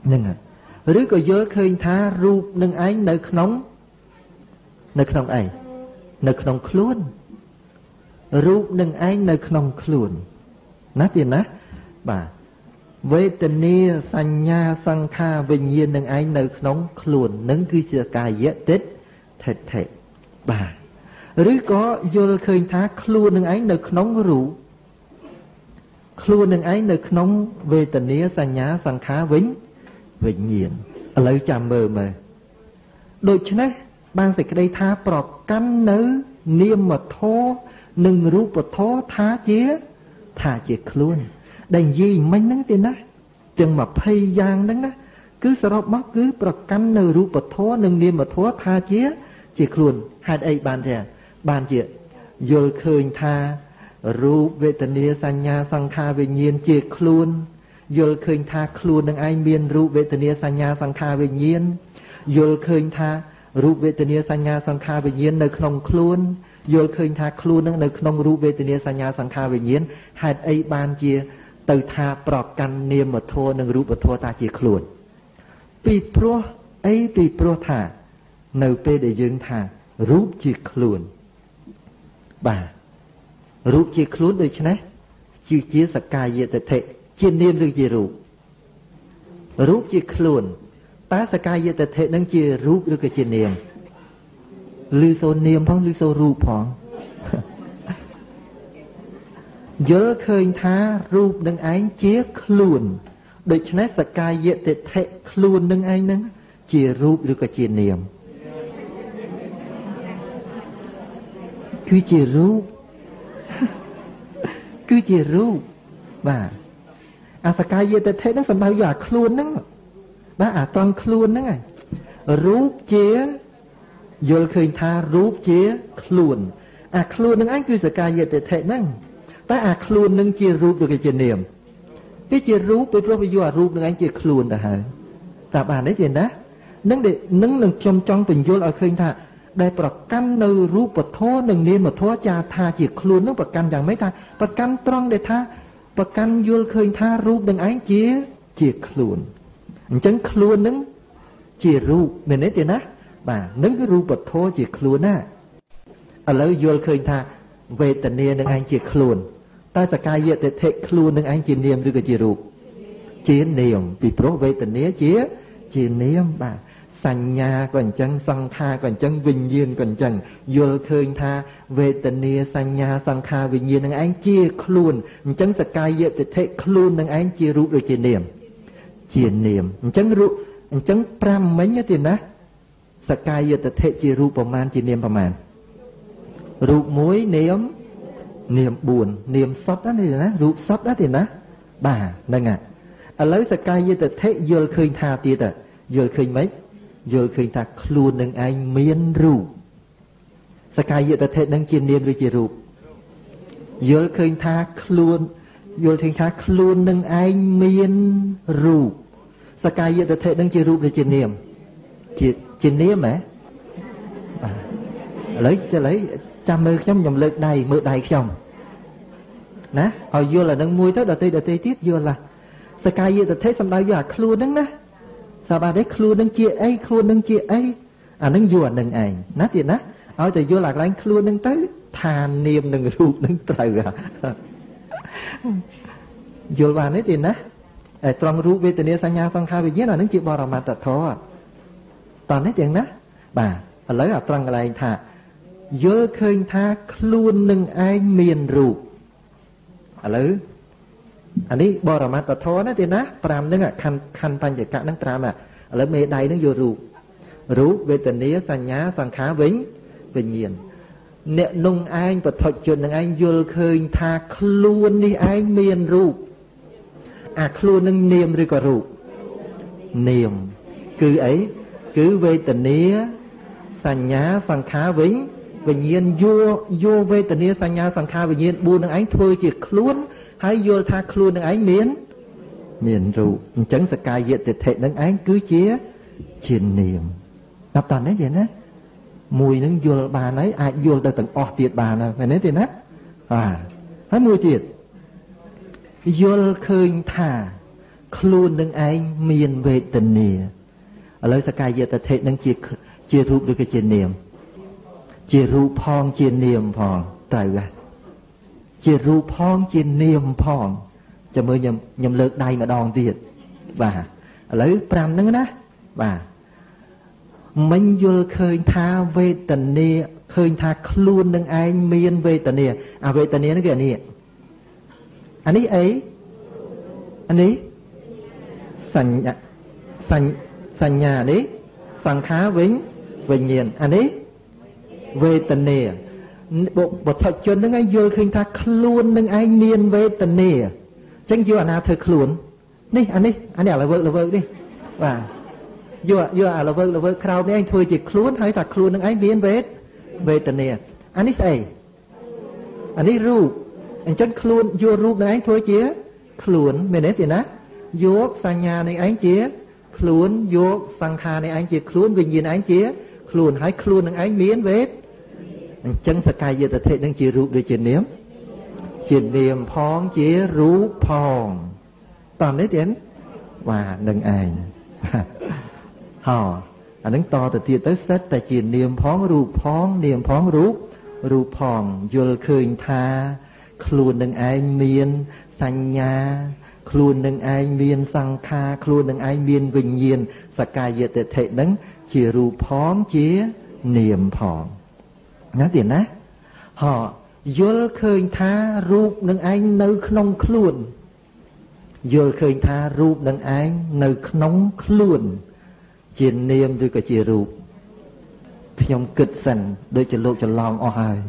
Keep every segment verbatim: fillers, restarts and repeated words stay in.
ហ្នឹងឬក៏យល់ឃើញថារូបនឹងឯងនៅក្នុងនៅក្នុងអីនៅក្នុងខ្លួនរូបនឹងឯងនៅក្នុងខ្លួនណាទៀតណាបាទវេទនាសញ្ញាសង្ខារវិញ្ញាណនឹងឯងនៅក្នុងខ្លួននឹងគឺជាកាយតិដ្ឋិដ្ឋិបាទឬក៏យល់ឃើញថាខ្លួននឹងឯងនៅក្នុងរូបខ្លួននឹងឯងនៅក្នុងវេទនាសញ្ញាសង្ខារវិញវិញ្ញាណឥឡូវចាំមើលមើលដូច្នេះបានសេចក្តីថាប្រកាន់នៅនាមធម៌និងរូបធម៌ថាជាថាជាខ្លួនដែលនិយាយមិញហ្នឹងទេណាទាំងម្ភៃយ៉ាងហ្នឹងណាគឺសរុបមកគឺប្រកាន់នៅរូបធម៌និងនាមធម៌ថាជាជាខ្លួនហេតុអីបានទេបានជាយល់ឃើញថារូបវេទនាសញ្ញាសង្ខារវិញ្ញាណជាខ្លួនយល់ឃើញថាខ្លួននឹងឯងមានរូបវេទនាសញ្ញាសង្ខារវិញ្ញាណយល់ឃើញថារូបវេទនាសញ្ញាសង្ខារវិញ្ញាណនៅក្នុងខ្លួនយល់ឃើញថាខ្លួននឹងនៅក្នុងរូបវេទនាសញ្ញាសង្ខារវិញ្ញាណហេតុអីបានជាទៅថាប្រកាន់នាមធម៌និងរូបធម៌ថាជាខ្លួនពីព្រោះអីពីព្រោះថានៅពេលដែលយើងថារូបជាខ្លួនបាទរូបជាខ្លួនដូច្នេះជាជាសក្កាយតិដ្ឋិជានាមឬជារូបរូបជាខ្លួនតើសក្កាយតិដ្ឋិនឹងជារូបឬក៏ជានាមឬសូនាមផងឬសូរូបផងយល់ឃើញថារូបនឹងឯងជាខ្លួនដូច្នេះសក្កាយតិដ្ឋិខ្លួននឹងឯងនឹងជារូបឬក៏ជានាមគឺជារូបគឺជារូបបាទអាសក្កាយតិដ្ឋិហ្នឹងសំដៅយកអាខ្លួនហ្នឹងបាទអាត្រង់ខ្លួនហ្នឹងឯងរូបជាយល់ឃើញថារូបជាខ្លួនអាខ្លួនហ្នឹងឯងគឺសក្កាយតិដ្ឋិហ្នឹងតែអាខ្លួននឹងជារូបឬក៏ជានាមវាជារូបពីព្រោះវាយកអារូបនឹងឯងជាខ្លួនទៅហើយតើបានទេទេណានឹងនឹងនឹងខ្ញុំចង់បញ្យល់ឲ្យឃើញថាដែលប្រកាន់នៅរូបធម៌និងនាមធម៌ចាថាជាខ្លួននឹងប្រកាន់យ៉ាងម៉េចថាប្រកាន់ត្រង់ដែលថាប្រកាន់យល់ឃើញថារូបនឹងឯងជាជាខ្លួនអញ្ចឹងខ្លួននឹងជារូបមែនទេទេណាបាទនឹងគឺរូបធម៌ជាខ្លួនណាឥឡូវយល់ឃើញថាវេទនានឹងឯងជាខ្លួនតែសក្កាយតិដ្ឋិខ្លួននឹងឯងជានាមឬក៏ជារូបជានាមពីព្រោះវេទនាជាជានាមបាទសញ្ញាក៏អញ្ចឹងសង្ខារក៏អញ្ចឹងវិញ្ញាណក៏អញ្ចឹងយល់ឃើញថាវេទនាសញ្ញាសង្ខារវិញ្ញាណនឹងឯងជាខ្លួនអញ្ចឹងសក្កាយតិដ្ឋិខ្លួននឹងឯងជារូបឬជានាមជានាមអញ្ចឹងរូបអញ្ចឹងប្រាំមិញទេណាសក្កាយតិដ្ឋិជារូបប្រមាណជានាមប្រមាណរូបមួយនាមនាមបួននាមសុទ្ធណាទេណារូបសុទ្ធណាទេណាបាទហ្នឹងហើយឥឡូវសក្កាយតិដ្ឋិយល់ឃើញថាទៀតយល់ឃើញម៉េចយល់ឃើញថាខ្លួននឹងឯងមានរូបសក្កាយតិដ្ឋិនឹងជានាមឬជារូបយល់ឃើញថាខ្លួនយល់ឃើញថាខ្លួននឹងឯងមានរូបសក្កាយតិដ្ឋិនឹងជារូបឬជានាមជាជានាមហ៎បាទឥឡូវចុះឥឡូវចាំមើលខ្ញុំខ្ញុំលើកដៃមើលដៃខ្ញុំណាឲ្យយល់អានឹងមួយទៅដតេដតេទៀតយល់ឡាសក្កាយតិដ្ឋិសំដៅយកអាខ្លួនហ្នឹងណាថាបាទទេខ្លួននឹងជាអីខ្លួននឹងជាអីអានឹងយល់អានឹងឯងណាទៀតណាឲ្យតែយល់អាកន្លែងខ្លួននឹងទៅឋាននាមនឹងរូបនឹងត្រូវយល់បានទេទៀតណាតែត្រង់រូបវេទនាសញ្ញាសង្ខារវិញ្ញាណអានឹងជាបរមត្តធម៌តោះនេះទាំងណាបាទឥឡូវអាត្រង់កន្លែងថាយល់ឃើញថាខ្លួននឹងឯងមានរូបឥឡូវអានេះបរមត្តធម៌ណាទេណាប្រាំហ្នឹងខណ្ឌខណ្ឌបញ្ចកៈហ្នឹងប្រាំឥឡូវមេដៃហ្នឹងយករូបរូបវេទនាសញ្ញាសង្ខារវិញវិញ្ញាណអ្នកនោះឯងបឋិជននឹងឯងយល់ឃើញថាខ្លួននេះឯងមានរូបអាខ្លួននឹងនាមឬក៏រូបនាមគឺអីគឺវេទនាសញ្ញាសង្ខារវិញវិញ្ញាណយកយកវេទនាសញ្ញាសង្ខារវិញ្ញាណបួននឹងឯងធ្វើជាខ្លួនហើយយល់ថាខ្លួននឹងឯងមានមានរូបអញ្ចឹងសក្កាយតិដ្ឋិនឹងឯងគឺជាជានាមដល់តើនេះទេណាមួយនឹងយល់បានហើយអាចយល់ទៅទាំងអស់ទៀតបានហើយមែនទេណាបាទហើយមួយទៀតយល់ឃើញថាខ្លួននឹងឯងមានវេទនាឥឡូវសកាយតថេនឹងជាជារូបឬក៏ជានាមជារូបផងជានាមផងត្រូវហ៎ជារូបផងជានាមផងចាំមើលខ្ញុំខ្ញុំលើកដៃម្ដងទៀតបាទឥឡូវប្រាំហ្នឹងណាបាទមិញយល់ឃើញថាវេទនាឃើញថាខ្លួននឹងឯងមានវេទនាអាវេទនាហ្នឹងគឺអានេះអានេះអីអានេះសញ្ញាសញ្ញាសញ្ញានេះសង្ខារវិញវិញ្ញាណអានេះវេទនាបុថុជនហ្នឹងឯងយល់ឃើញថាខ្លួននឹងឯងមានវេទនាអញ្ចឹងយកអាណាធ្វើខ្លួននេះអានេះអានេះអាលវើលវើនេះបាទយកយកអាលវើលវើក្រោមនេះឯងធ្វើជាខ្លួនហើយថាខ្លួននឹងឯងមានវេទវេទនាអានេះស្អីអានេះរូបអញ្ចឹងខ្លួនយករូបនឹងឯងធ្វើជាខ្លួនមែនទេណាយកសញ្ញានឹងឯងជាខ្លួនយកសង្ខារនឹងឯងជាខ្លួនវិញ្ញាណឯងជាខ្លួនហើយខ្លួននឹងឯងមានវេទអញ្ចឹងសកាយតថេនឹងជារូបឬជានាមជានាមផងជារូបផងតាមនេះទៀតបាទនឹងឯងហោអានឹងតទៅទៀតទៅសិតតែជានាមផងរូបផងនាមផងរូបរូបផងយល់ឃើញថាខ្លួននឹងឯងមានសញ្ញាខ្លួននឹងឯងមានសង្ខារខ្លួននឹងឯងមានវិញ្ញាណសកាយតថេនឹងជារូបផងជានាមផងណាទៀតណាហោយល់ឃើញថារូបនឹងឯងនៅក្នុងខ្លួនយល់ឃើញថារូបនឹងឯងនៅក្នុងខ្លួនជានាមឬក៏ជារូបខ្ញុំគិតសិនដូចជាលោកច្រឡំអស់ហើយ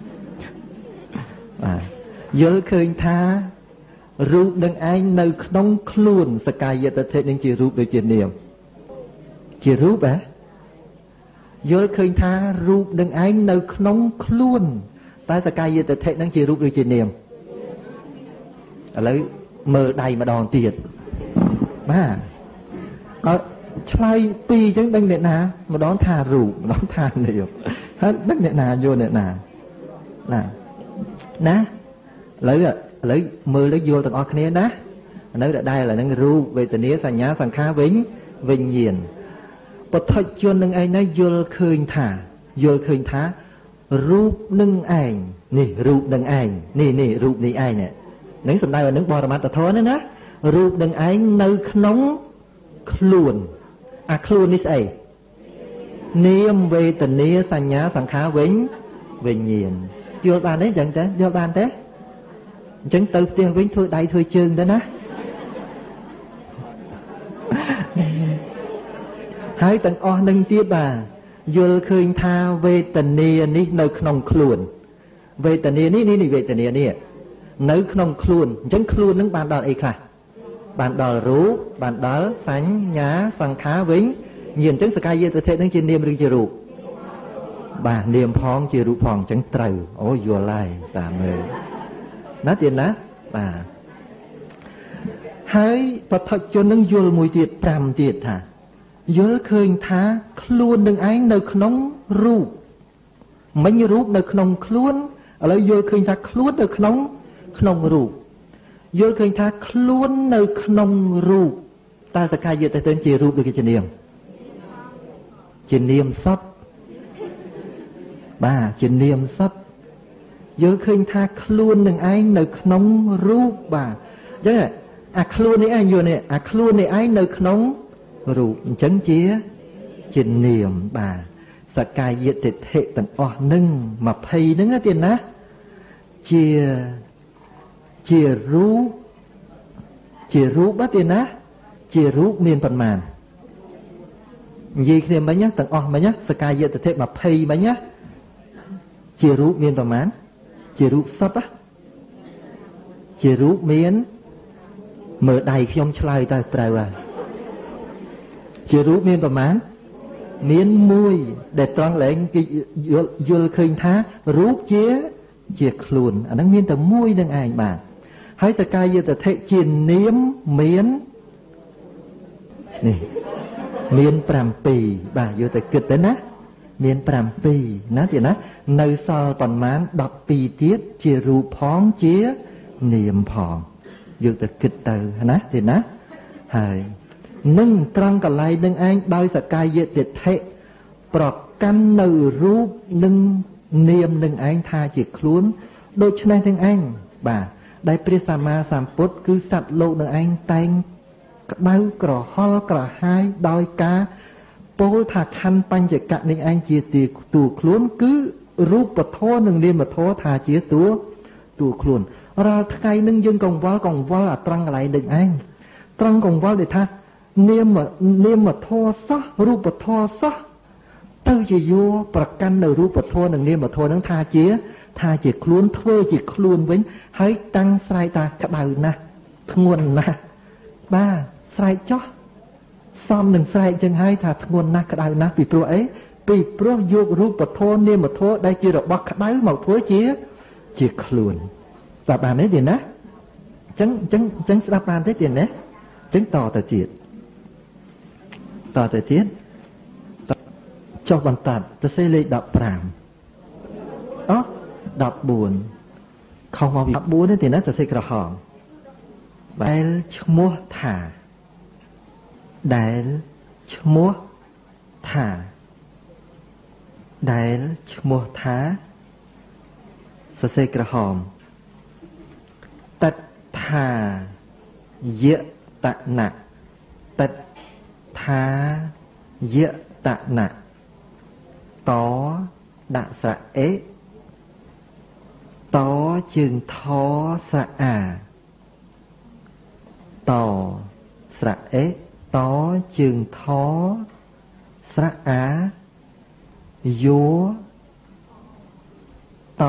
បាទយល់ឃើញថារូបនឹងឯងនៅក្នុងខ្លួនសកាយតថេនឹងជារូបដូចជានាមជារូបហ៎យល់ឃើញថារូបនឹងឯងនៅក្នុងខ្លួនតែសកាយតថេនឹងជារូបឬជានាមឥឡូវមើលដៃម្ដងទៀតបាទដល់ឆ្លើយពីរអញ្ចឹងដឹងអ្នកណាម្ដងថារូបម្ដងថានាមហើយដឹងអ្នកណាយល់អ្នកណាណាណាឥឡូវឥឡូវមើលទៅយល់ទាំងអស់គ្នាណានៅដដែលឥឡូវហ្នឹងរូបវេទនាសញ្ញាសង្ខារវិញវិញ្ញាណបុថុជននឹងឯងណាយល់ឃើញថាយល់ឃើញថារូបនឹងឯងនេះរូបនឹងឯងនេះនេះរូបនេះឯងនេះនឹងសំដៅឲ្យនឹងបរមត្ថធម៌ណាណារូបនឹងឯងនៅក្នុងខ្លួនអាខ្លួននេះស្អីនាមវេទនាសញ្ញាសង្ខារវិញវិញ្ញាណយល់បានទេអញ្ចឹងទេយល់បានទេអញ្ចឹងទៅផ្ទះវិញធ្វើដៃធ្វើជើងទៅណាហើយទាំងអស់នឹងទៀតបាទយល់ឃើញថាវេទនានេះនៅក្នុងខ្លួនវេទនានេះនេះវេទនានេះនៅក្នុងខ្លួនអញ្ចឹងខ្លួននឹងបានដល់អីខ្លះបានដល់រូបបានដល់សញ្ញាសង្ខារវិញញៀនអញ្ចឹងសកាយតថេនឹងជានាមឬជារូបបាទនាមផងជារូបផងអញ្ចឹងត្រូវអូយល់ហើយតាមមើលណាទៀតណាបាទហើយបឋិជននឹងយល់មួយទៀតប្រាំទៀតថាយល់ឃើញថាខ្លួននឹងឯងនៅក្នុងរូបមិញរូបនៅក្នុងខ្លួនឥឡូវយល់ឃើញថាខ្លួននៅក្នុងក្នុងរូបយល់ឃើញថាខ្លួននៅក្នុងរូបតើសកាយតេជារូបឬជានាមជានាមសត្វបាទជានាមសត្វយល់ឃើញថាខ្លួននឹងឯងនៅក្នុងរូបបាទអញ្ចឹងអាខ្លួននេះឯងយល់នេះអាខ្លួននេះឯងនៅក្នុងរូបអញ្ចឹងជាជានាមបាទសកាយតិថិទាំងអស់នឹងยี่สิบហ្នឹងទៀតណាជាជារូបជារូបទៀតណាជារូបមានប៉ុន្មាននិយាយគ្នាមិញទាំងអស់មិញសកាយតិថិยี่สิบមិញជារូបមានប៉ុន្មានជារូបសុទ្ធជារូបមានមើលដៃខ្ញុំឆ្លើយតើត្រូវហើយជារូបមានប្រមាណមានមួយដែលត្រង់ឡើងគេយល់ឃើញថារូបជាជាខ្លួនអាហ្នឹងមានតែមួយនឹងឯងបាទហើយសកាយតថេជានាមមាននេះមាន7បាទយកទៅគិតទៅណាមាន7ណាទៀតណានៅសល់ប៉ុន្មាន12ទៀតជារូបផងជានាមផងយកទៅគិតទៅណាទៀតណាហើយនឹងត្រង់កន្លែងនឹងឯងដោយសកាយតិដ្ឋិប្រកាន់នៅរូបនិងនាមនឹងឯងថាជាខ្លួនដូច្នេះនឹងឯងបាទដែលព្រះសម្មាសម្ពុទ្ធគឺសត្វលោកនឹងឯងតែងក្តៅក្រហល់ក្រហាយដោយការពោលថាខណ្ឌបញ្ចកៈនេះឯងជាតួខ្លួនគឺរូបធម៌និងនាមធម៌ថាជាតួតួខ្លួនរាល់ថ្ងៃនឹងយើងកង្វល់កង្វល់អាត្រង់កន្លែងនេះឯងត្រង់កង្វល់ដែលថានាមនាមធម៌សោះរូបធម៌សោះទៅជាយោប្រកាន់នៅរូបធម៌និងនាមធម៌នឹងថាជាថាជាខ្លួនធ្វើជាខ្លួនវិញហើយតាំងស្រែកថាក្តៅណាស់ធ្ងន់ណាស់បាទស្រែកចោះសំនឹងស្រែកចឹងហើយថាធ្ងន់ណាស់ក្តៅណាស់ពីព្រោះអីពីព្រោះយករូបធម៌នាមធម៌ដែលជារបស់ក្តៅមកធ្វើជាជាខ្លួនស្ដាប់បានទេទៀតណាអញ្ចឹងអញ្ចឹងអញ្ចឹងស្ដាប់បានទេទៀតណាអញ្ចឹងតទៅទៀតតទៅទៀតចុះបន្តាត់ទៅសេលេខដប់ប្រាំអូដប់បួនខុសមកពីដប់បួនទេទៀតណាទៅសេក្រហមដែលឈ្មោះថាដែលឈ្មោះថាដែលឈ្មោះថាសរសេរក្រហមតថាយតនៈតថាយតនៈតដាក់ស្រៈអេតជើងថស្រៈអាតស្រៈអេតជើងថស្រៈអាយោត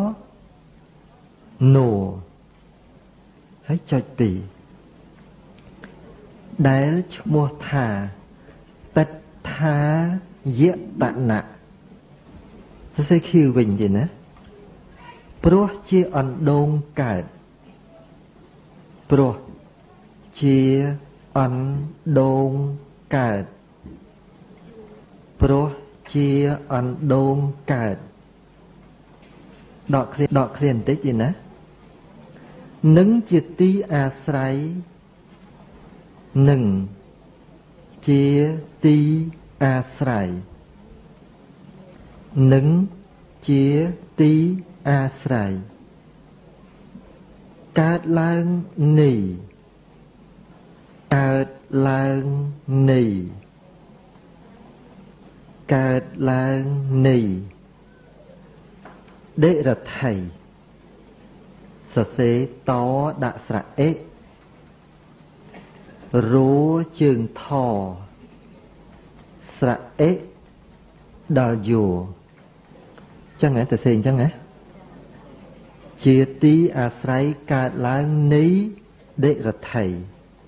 ណូហើយចុចពីរដែលឈ្មោះថាតថាយតនៈសរសេរខៀវវិញទេណាព្រោះជាអណ្ដូងកើតព្រោះជាអណ្ដូងកើតព្រោះជាអណ្ដូងកើតដកឃ្លាដកឃ្លាបន្តិចទេណានឹងជាទីអាស្រ័យនឹងជាទីអាស្រ័យនឹងជាទីអាស្រ័យកើតឡើងនេះកើតឡើងនេះកើតឡើងនេះដេរដ្ឋីសរសេរតដាក់ស្រៈអេរោជើងថស្រៈអេដល់យោចឹងហ៎ទៅសេអញ្ចឹងហ៎ជាទីអាស្រ័យកើតឡើងនៃដេរដ្ឋី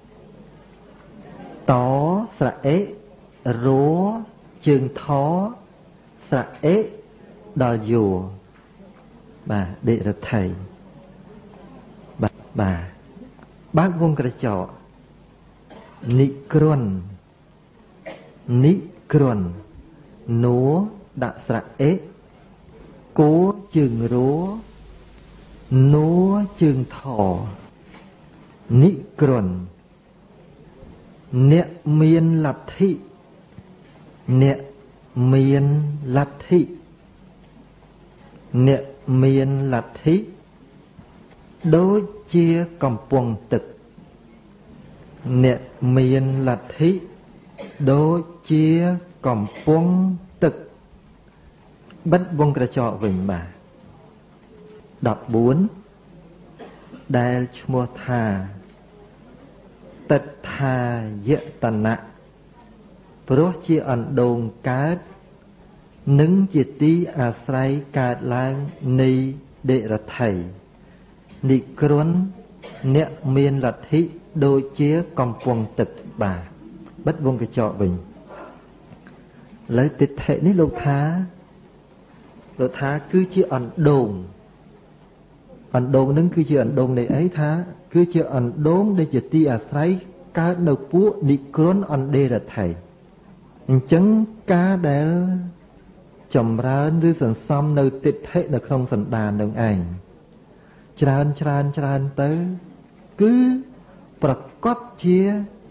តស្រៈអេរោជើងថស្រៈអេដល់យោបាទដេរដ្ឋីបាទបាទបើកវងក្រចកនិក្រន់និក្រន់នោដាក់ស្រៈអេគោជើងរោនោជើងថនិក្រន់អ្នកមានលទ្ធិអ្នកមានលទ្ធិអ្នកមានលទ្ធិដូចជាកំពង់ទឹកអ្នកមានលទ្ធិដូចជាកំពង់ទឹកបិទវងក្រចកវិញបាទដប់បួនដែលឈ្មោះថាតថាយតនៈព្រោះជាអណ្ដូងកើតនិងជាទីអាស្រ័យកើតឡើងនៃដេរដ្ឋីនិក្រន់អ្នកមានលទ្ធិដូចជាកំពង់ទឹកបាទបិទវងកញ្ចក់វិញលើទិដ្ឋិនេះលោកថាលោកថាគឺជាអណ្ដូងអណ្ដូងនឹងគឺជាអណ្ដូងនៃអីថាគឺជាអណ្ដូងដែលជាទីអាស្រ័យកើតនៅពួកនិក្រន់អណ្ដេរដ្ឋីអញ្ចឹងការដែលចម្រើនឬសន្សំនៅទិដ្ឋិនៅក្នុងសន្តាននឹងឯងច្រើនច្រើនច្រើនទៅគឺប្រកបជា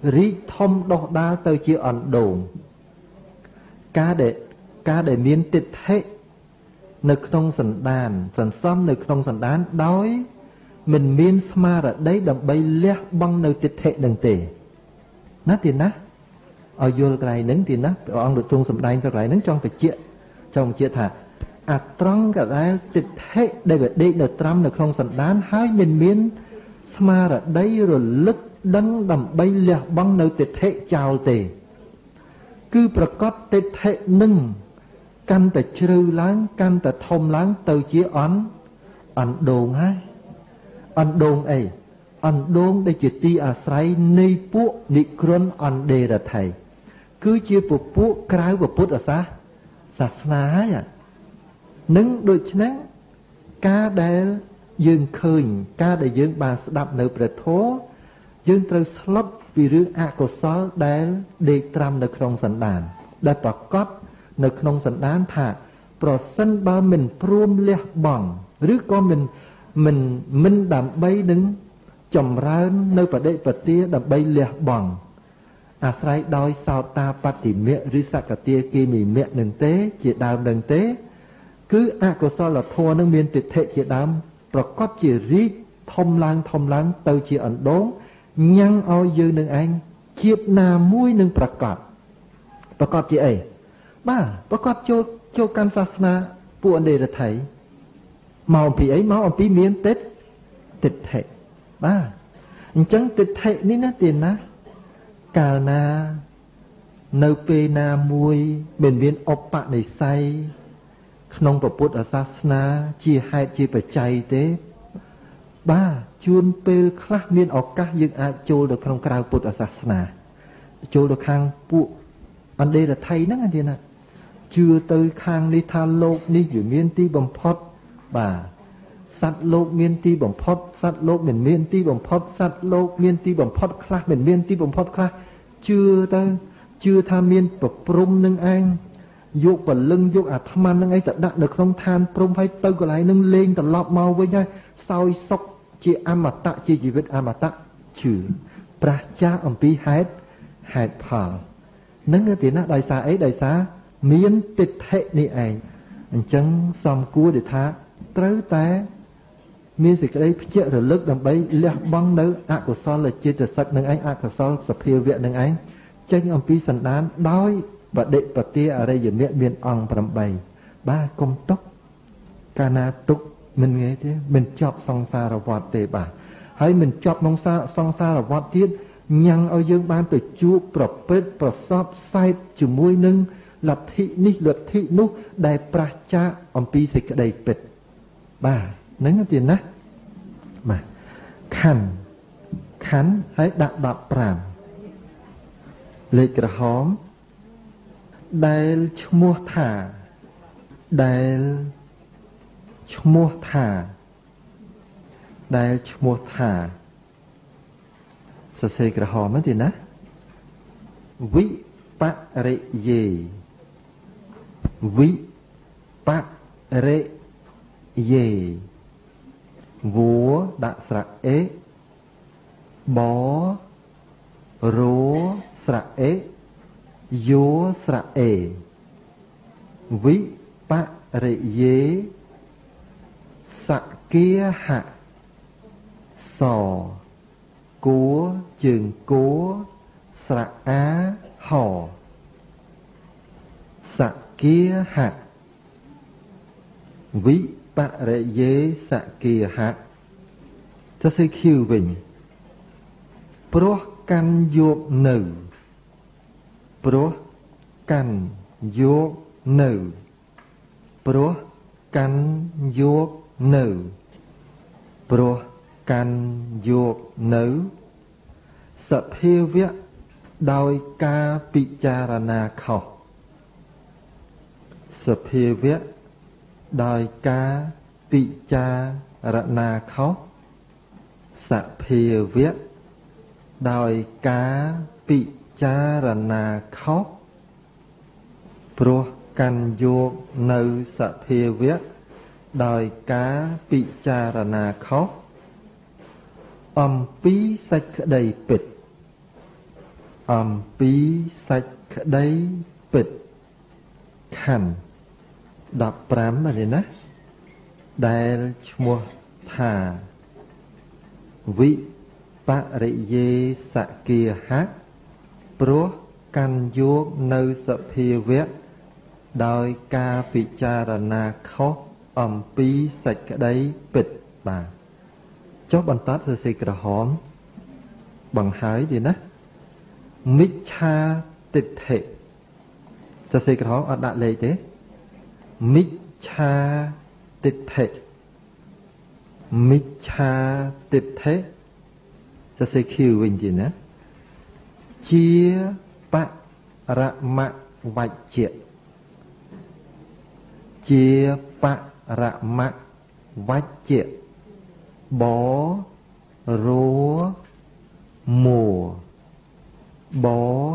រីកធំដុះដាលទៅជាអណ្ដូងការដែលការដែលមានទិដ្ឋិនៅក្នុងសន្តានសន្សំនៅក្នុងសន្តានដោយមិនមានស្មារតីដើម្បីលះបង់នៅទិដ្ឋិនឹងទេណាទីណាឲ្យយល់កន្លែងហ្នឹងទីណាព្រះអង្គលោកទ្រង់សម្ដែងទៅកន្លែងហ្នឹងចង់បញ្ជាក់ចង់បញ្ជាក់ថាអាត្រង់កដែលទិដ្ឋិដែលវាដេកនៅត្រាំនៅក្នុងសន្តានហើយមិនមានស្មារតីរលឹកដឹងដើម្បីលះបង់នៅទិដ្ឋិចោលទេគឺប្រកបទិដ្ឋិនឹងកាន់តែជ្រៅឡើងកាន់តែធំឡើងទៅជាអន់អណ្ដូងហើយអណ្ដូងអីអណ្ដូងដែលជាទីអាស្រ័យនៃពួកនិក្រន់អណ្ដេរថៃគឺជាពពួកក្រៅពុទ្ធសាសាសនាហើយនឹងដូច្នេះការដែលយើងឃើញការដែលយើងបានស្ដាប់នៅព្រះធម៌យើងត្រូវស្លុតពីរឿងអកុសលដែលដេកត្រាំនៅក្នុងសន្តានដែលប្រកបនៅក្នុងសន្តានថាប្រសិនបើមិនព្រមលះបង់ឬក៏មិនមិនមិនដើម្បីនឹងចម្រើននៅបដិបទាដើម្បីលះបង់អាស្រ័យដោយសោតាបត្តិមគ្គឬសក្កទាគិមីមគ្គនឹងទេជាដើមនឹងទេគឺអកុសលធម៌នឹងមានទិដ្ឋិជាដើមប្រកបជារីកធំឡើងធំឡើងទៅជាអណ្ដូងញ៉ាំងឲ្យយើងនឹងឯងជាតិណាមួយនឹងប្រកបប្រកបជាអីបាទប្រកបចូលចូលកម្មសាសនាពួកអណ្ដេរថៃមកអំពីអីមកអំពីមានទិដ្ឋិទិដ្ឋិបាទអញ្ចឹងទិដ្ឋិនេះណាទីណាកាលណានៅពេលណាមួយមិនមានឧបនិស្ស័យក្នុងពុទ្ធសាសនាជាហេតុជាបច្ច័យទេបាទជួនពេលខ្លះមានឱកាសយើងអាចចូលទៅក្នុងក្រៅពុទ្ធសាសនាចូលទៅខាងពួកអណ្ដេរថៃហ្នឹងទេណាជឿទៅខាងនេះថាលោកនេះវាមានទីបំផុតបាទសត្វលោកមានទីបំផុតសត្វលោកមិនមានទីបំផុតសត្វលោកមានទីបំផុតខ្លះមិនមានទីបំផុតខ្លះជឿទៅជឿថាមានប្រព្រំនឹងឯងយកពលឹងយកអាត្មាននឹងឯងទៅដាក់នៅក្នុងឋានព្រំហើយទៅកន្លែងនឹងលេងត្រឡប់មកវិញហើយសោយសុខជាអមតៈជាជីវិតអមតៈជឿប្រះចាស់អំពីហេតុហេតុផលនឹងទីណាដោយសារអីដោយសារមានទិដ្ឋិនេះឯងអញ្ចឹងសំគួរដែលថាត្រូវតែមានសេចក្តីភ្ជាប់រលឹកដើម្បីលះបង់នៅអកុសលចេតសិកនឹងឯងអកុសលសភាវៈនឹងឯងចេញអំពីសន្តានដោយបដិបទាអរិយមគ្គមានអង្គប្រាំបាទកុំទុកកាលណាទុកមិនងាយទេមិនចប់សង្សារវដ្តទេបាទហើយមិនចប់ក្នុងសង្សារវដ្តទៀតញ៉ាំងឲ្យយើងបានទៅជួបប្រព្រឹត្តប្រសពសែកជាមួយនឹងលទ្ធិនេះលទ្ធិនោះដែលប្រះចាកអំពីសេចក្តីពិតបាទហ្នឹងទៀតណាបាទខណ្ឌខណ្ឌហើយដាក់ដប់ប្រាំលេខក្រហមដែលឈ្មោះថាដែលឈ្មោះថាដែលឈ្មោះថាសរសេរក្រហមហ្នឹងទៀតណាវិបរិយេវិបរិយេវួដាក់ស្រៈអេបរោស្រៈអេយោស្រៈអេវិបរិយេសគាហៈសគួជើងគួស្រៈអាហសគាហៈវិបរិយេសគាហៈទៅសេខៀវវិញព្រោះកាន់យកនៅព្រោះកាន់យកនៅព្រោះកាន់យកនៅព្រោះកាន់យកនៅសភាវៈដោយការពិចារណាខុសសភាវៈដោយការពិចារណាខុសសភាវៈដោយការពិចារណាខុសព្រោះកាន់យកនៅសភាវៈដោយការពិចារណាខុសអំពីសេចក្តីពិតអំពីសេចក្តីពិតខណ្ឌដប់ប្រាំនេះណាដែលឈ្មោះថាវិបរិយេសគាហៈព្រោះកាន់យកនៅសភាវៈដោយការពិចារណាខុសអំពីសេចក្តីពិតបាទចុះបន្តសរសេរក្រហមបង្ហើយទេណាមិច្ឆាទិដ្ឋិសរសេរក្រហមអត់ដាក់លេខទេមិច្ឆាទិដ្ឋិមិច្ឆាទិដ្ឋិសរសេរខៀវវិញទៀតណាជាបរមវច្ចៈជាបរមវច្ចៈបរោមោប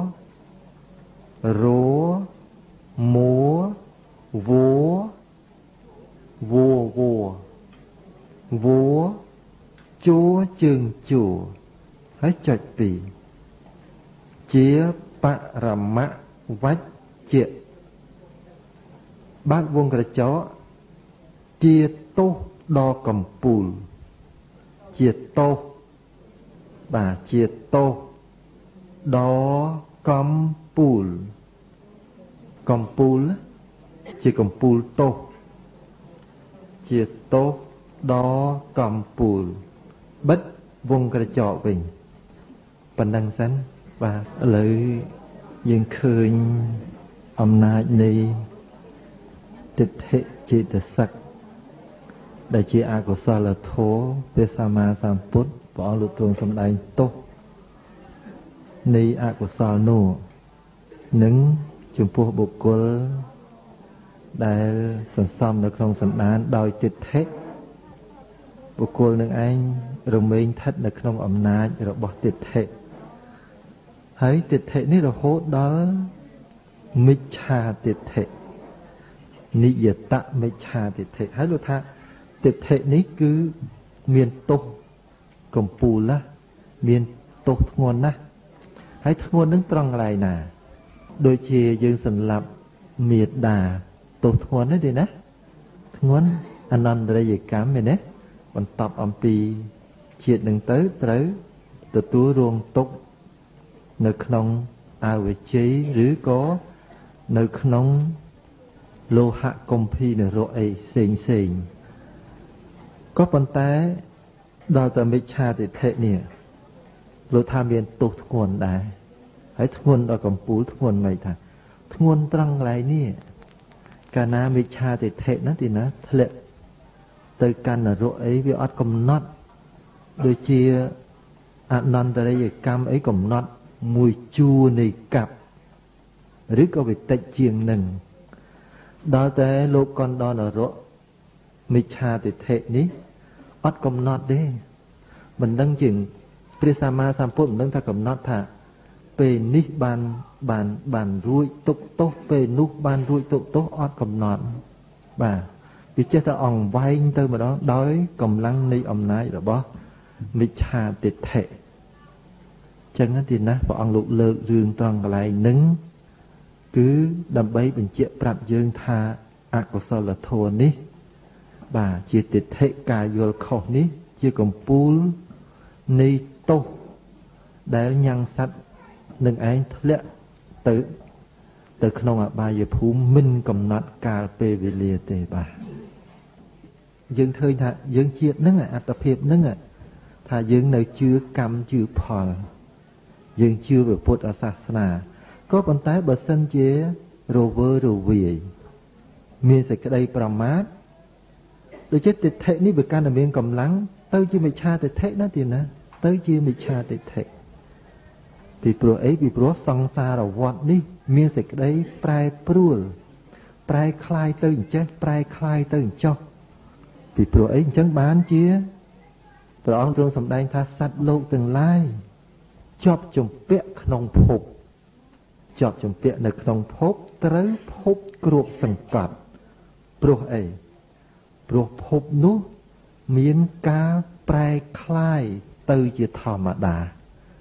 រោមោវោវោវោវោជួជើងជួហើយចុចពីរជាបរមវច្ចៈបើកវងក្រចកជាទោសដ៏កំពូលជាទោសបាទជាទោសដ៏កំពូលកំពូលជាកំពូលទោសជាទោសដ៏កំពូលបិទវងក្រចកវិញប៉ុណ្ណឹងសិនបាទឥឡូវយើងឃើញអំណាចនៃទិដ្ឋិចេតសិកដែលជាអកុសលធម៌ព្រះសម្មាសម្ពុទ្ធព្រះអង្គលោកទ្រង់សម្ដែងទោសនៃអកុសលនោះនឹងចំពោះបុគ្គលដែលសន្សំនៅក្នុងសន្តានដោយទិដ្ឋិបុគ្គលនឹងឯងរមែងស្ថិតនៅក្នុងអំណាចរបស់ទិដ្ឋិហើយទិដ្ឋិនេះរហូតដល់មិច្ឆាទិដ្ឋិនិយតមិច្ឆាទិដ្ឋិហើយលោកថាទិដ្ឋិនេះគឺមានទោសកំពូលណាស់មានទោសធ្ងន់ណាស់ហើយធ្ងន់នឹងត្រង់កន្លែងណាដូចជាយើងសម្លាប់មេដាទោសធ្ងន់ទេទេណាធ្ងន់អនន្តរិយកម្មមែនទេបន្តអំពីជាតិនឹងទៅត្រូវទទួលរងទុក្ខនៅក្នុងអវជ័យឬក៏នៅក្នុងលោហៈគម្ភីនរកអីផ្សេងផ្សេងក៏ប៉ុន្តែដល់តែមិច្ឆាទិដ្ឋិនេះលោកថាមានទោសធ្ងន់ដែរហើយធ្ងន់ដល់កំពូលធ្ងន់មិនថាធ្ងន់ត្រង់កន្លែងនេះកាលណាមិច្ឆាទិដ្ឋិហ្នឹងទីណាធ្លាក់ទៅកាន់នរកអីវាអត់កំណត់ដូចជាអនន្តរិយកម្មអីកំណត់មួយជួរនៃកັບឬក៏វាតិចជាងនឹងដល់តែលោកកណ្ដនរកមិច្ឆាទិដ្ឋិនេះអត់កំណត់ទេមិនដឹងជាងព្រះសម្មាសម្ពុទ្ធមិនដឹងថាកំណត់ថាពេលនេះបានបានបានរួចទុកទោសពេលនោះបានរួចទុកទោសអត់កំណត់បាទវាចេះតែអង្វែងទៅម្ដងដោយកម្លាំងនៃអំណាចរបស់មិច្ឆាទិដ្ឋិចឹងទីណាព្រះអង្គលោកលើករឿងត្រង់កន្លែងហ្នឹងគឺដើម្បីបញ្ជាក់ប្រាប់យើងថាអកុសលធម៌នេះបាទជាទិដ្ឋិការយល់ខុសនេះជាកំពូលនៃទោសដែលញ៉ាំងសត្វនឹងឯងធ្លាក់ទៅទៅក្នុងអបាយភូមិមិនកំណត់កាលពេលវេលាទេបាទយើងឃើញថាយើងជាតិហ្នឹងអត្តភាពហ្នឹងថាយើងនៅជឿកម្មជឿផលយើងជឿព្រះពុទ្ធសាសនាក៏ប៉ុន្តែបើសិនជារវើរវាយមានសេចក្តីប្រមាទដូចជាទិដ្ឋិនេះវាកាន់តែមានកម្លាំងទៅជាមិច្ឆាទិដ្ឋិណាទៀតណាទៅជាមិច្ឆាទិដ្ឋិពីព្រោះអីពីព្រោះសង្សារវដ្តនេះមានសេចក្តីប្រែប្រួលប្រែคลายទៅអញ្ចេះប្រែคลายទៅអញ្ចោះពីព្រោះអីអញ្ចឹងបានជាព្រះអង្គទ្រង់សម្ដែងថាសត្វលោកទាំងឡាយជាប់ជំពាក់ក្នុងភពជាប់ជំពាក់នៅក្នុងភពត្រូវភពគ្របសង្កត់ព្រោះអីព្រោះភពនោះមានការប្រែคลายទៅជាធម្មតា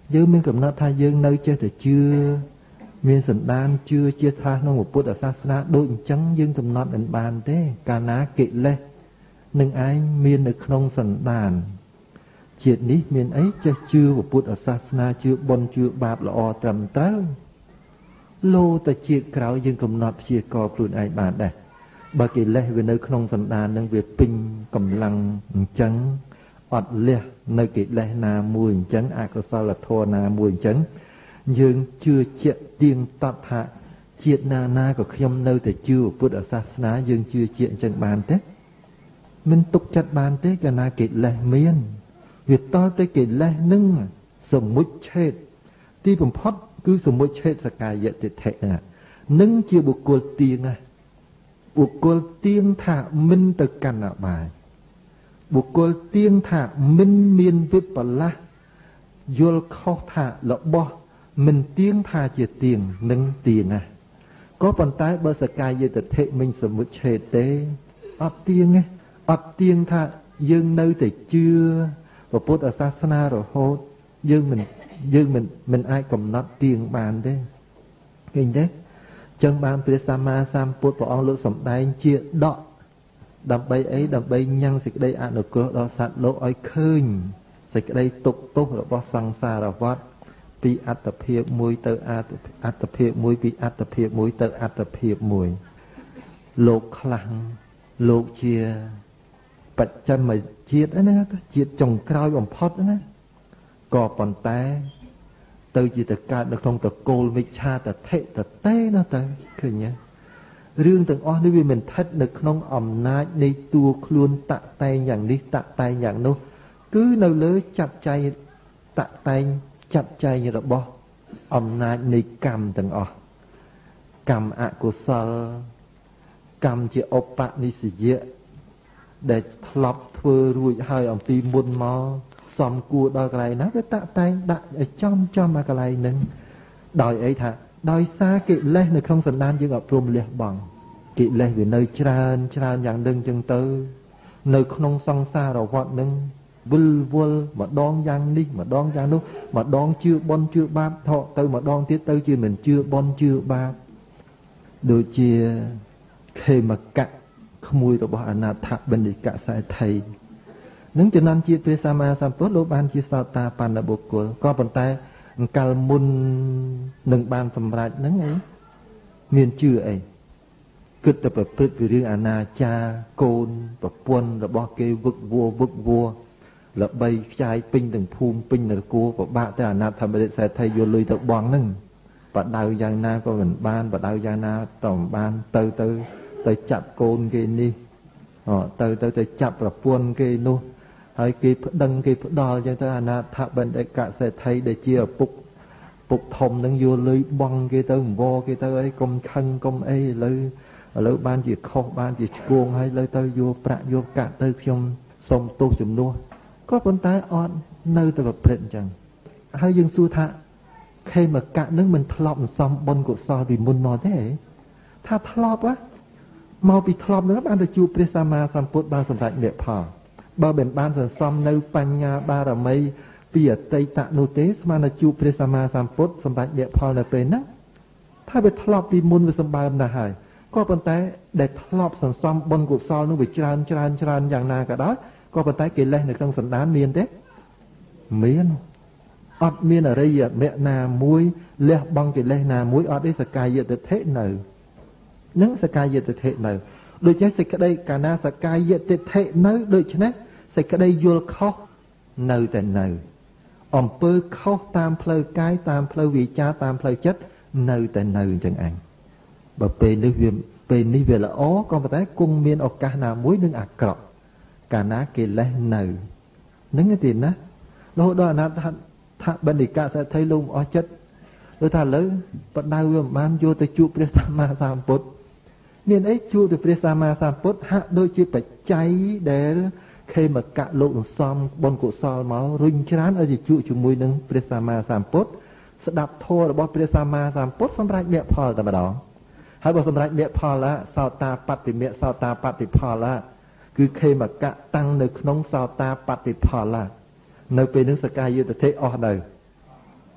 យើងមានកំណត់ថាយើងនៅចេះតែជឿមានសន្តានជឿជាថាក្នុងពុទ្ធសាសនាដូចអញ្ចឹងយើងកំណត់មិនបានទេកាលណាកិលេសនឹងឯងមាននៅក្នុងសន្តានជាតិនេះមានអីចេះជឿពុទ្ធសាសនាជឿបុណ្យជឿបាបល្អត្រឹមត្រូវលោតែជាតិក្រោយយើងកំណត់ព្យាករខ្លួនឯងបានដែរបើកិលេសវានៅក្នុងសន្តាននឹងវាពេញកម្លាំងអញ្ចឹងអត់លះនៅកិលេសណាមួយអញ្ចឹងអកុសលធម៌ណាមួយអញ្ចឹងយើងជឿជាក់ទៀងទាត់ថាជាតិណាណាក៏ខ្ញុំនៅតែជឿពុទ្ធសាសនាយើងជឿជាក់អញ្ចឹងបានទេមិនទុកចិត្តបានទេកាលណាកិលេសមានវាតទៅកិលេសនឹងសមុច្ឆេទទីបំផុតគឺសមុច្ឆេទសកាយតិដ្ឋិនឹងជាបុគ្គលទៀងបុគ្គលទៀងថាមិនទៅកាន់អបាយបុគ្គលទៀងថាមិនមានវិបលាសយល់ខុសថារបស់មិនទៀងថាជាទៀងនឹងទៀងណាក៏ប៉ុន្តែបើសកាយតិដ្ឋិមិនសមុច្ឆេទទេអត់ទៀងទេអត់ទៀងថាយើងនៅតែជឿពុទ្ធសាសនារហូតយើងមិនយើងមិនមិនអាចកំណត់ទៀងបានទេឃើញទេចឹងបានព្រះសម្មាសម្ពុទ្ធព្រះអង្គលោកសម្ដែងជាដកដើម្បីអីដើម្បីញ៉ាំងសេចក្តីអនុគ្រោះដល់សត្វលោកឲ្យឃើញសេចក្តីទុក្ខទោសរបស់សង្សារវដ្តពីអត្តភាពមួយទៅអត្តភាពមួយពីអត្តភាពមួយទៅអត្តភាពមួយលោកខ្លាំងលោកជាបច្ចឹមជាតិណាជាតិចុងក្រោយបំផុតណាក៏ប៉ុន្តែទៅជាទៅកើតនៅក្នុងតកូលមិច្ឆាតថេតតេណាទៅឃើញទេរឿងទាំងអស់នេះវាមិនស្ថិតនៅក្នុងអំណាចនៃតួខ្លួនតាក់តែងយ៉ាងនេះតាក់តែងយ៉ាងនោះគឺនៅលើចាត់ចែងតាក់តែងចាត់ចែងរបស់អំណាចនៃកម្មទាំងអស់កម្មអកុសលកម្មជាឧបនិស្សយៈដែលធ្លាប់ធ្វើរួចហើយអំពីមុនមកសំគួរដល់កន្លែងណាវាតាក់តែងដាក់ឲ្យចំចំឲ្យកន្លែងហ្នឹងដោយអីថាដោយសារកិលេសនៅក្នុងសន្តានយើងអត់ព្រមលះបង់កិលេសវានៅច្រើនច្រើនយ៉ាងនឹងចឹងទៅនៅក្នុងសង្សារវដ្តហ្នឹងវិលវល់ម្ដងយ៉ាងនេះម្ដងយ៉ាងនោះម្ដងជឿបុណ្យជឿបាបថកទៅម្ដងទៀតទៅជាមិនជឿបុណ្យជឿបាបដូចជាខេមកៈក្មួយរបស់អនាថបណ្ឌិកសេដ្ឋីនឹងចំណានជាតិព្រះសម្មាសម្ពុទ្ធលោកបានជាសោតាបណ្ឌបុគ្គលក៏ប៉ុន្តែអង្កលមុននឹងបានសម្រេចហ្នឹងអីមានជឿអីគិតតែប្រព្រឹត្តពីរឿងអនាចារកូនប្រពន្ធរបស់គេវឹកវัวវឹកវัวល្បីខ្ចាយពេញទាំងភូមិពេញនគរពិបាកតែអនាថបណ្ឌិតសេដ្ឋីយកលុយទៅបង់ហ្នឹងបដៅយ៉ាងណាក៏មិនបានបដៅយ៉ាងណាក៏មិនបានទៅទៅទៅចាប់កូនគេនេះទៅទៅទៅចាប់ប្រពន្ធគេនោះហើយគេប្តឹងគេផ្ដាល់អញ្ចឹងទៅអនាថបណ្ឌិតកសេដ្ឋីដែលជាឪពុកពុកធំនឹងយកលុយបង់គេទៅអង្វរគេទៅអីកុំខឹងកុំអីឥឡូវឥឡូវបានជាខុសបានជាឆ្គងហើយឥឡូវទៅយកប្រាក់យកកាក់ទៅខ្ញុំសុំទោសជំនួសក៏ប៉ុន្តែអត់នៅតែប្រព្រឹត្តអញ្ចឹងហើយយើងសួរថាខេមកៈនឹងមិនធ្លាប់សំបុណ្យកុសលពីមុនមកទេថាធ្លាប់ហ៎មកពីធ្លាប់នឹងបានទៅជួបព្រះសម្មាសម្ពុទ្ធបានសម្រេចមគ្គផលបើមិនបានសន្សំនៅបញ្ញាបារមីពីអតីតនោះទេស្មានតែជួបព្រះសម្មាសម្ពុទ្ធសម្រេចមគ្គផលនៅពេលហ្នឹងថាវាធ្លាប់ពីមុនវាសម្បើមណាស់ហើយក៏ប៉ុន្តែដែលធ្លាប់សន្សំបុណ្យកុសលនោះវាច្រើនច្រើនច្រើនយ៉ាងណាក៏ដោយក៏ប៉ុន្តែកិលេសនៅក្នុងសន្តានមានទេមានអត់មានអរិយមគ្គណាមួយលះបង់កិលេសណាមួយអត់ទេសកាយតិដ្ឋិនៅនឹងសកាយតិដ្ឋិនៅដូច្នេះសេចក្តីកាលណាសកាយតិដ្ឋិនៅដូច្នេះសេចក្តីយល់ខុសនៅតែនៅអំពើខុសតាមផ្លូវកាយតាមផ្លូវវាចាតាមផ្លូវចិត្តនៅតែនៅអញ្ចឹងឯងបើពេលនេះវាពេលនេះវាល្អក៏ប៉ុន្តែគង់មានឱកាសណាមួយនឹងអាក្រក់កាលណាកិលេសនៅនឹងទេណារហូតដល់អនាថបណ្ឌិកសេដ្ឋីលោកអស់ចិត្តលោកថាឥឡូវបដៅវាមិនបានយកទៅជួបព្រះសម្មាសម្ពុទ្ធមានអីជួបទៅព្រះសម្មាសម្ពុទ្ធហាក់ដូចជាបច្ច័យដែលខេមកៈលោកសំបុណ្យកុសលមករុញច្រានឲ្យទៅជួបជាមួយនឹងព្រះសម្មាសម្ពុទ្ធស្ដាប់ធម៌របស់ព្រះសម្មាសម្ពុទ្ធសម្រេចមគ្គផលតែម្ដងហើយបើសម្រេចមគ្គផលឡាសោតាបត្តិមគ្គសោតាបត្តិផលឡាគឺខេមកៈតាំងនៅក្នុងសោតាបត្តិផលឡានៅពេលនឹងសកាយតិដ្ឋិអស់ទៅ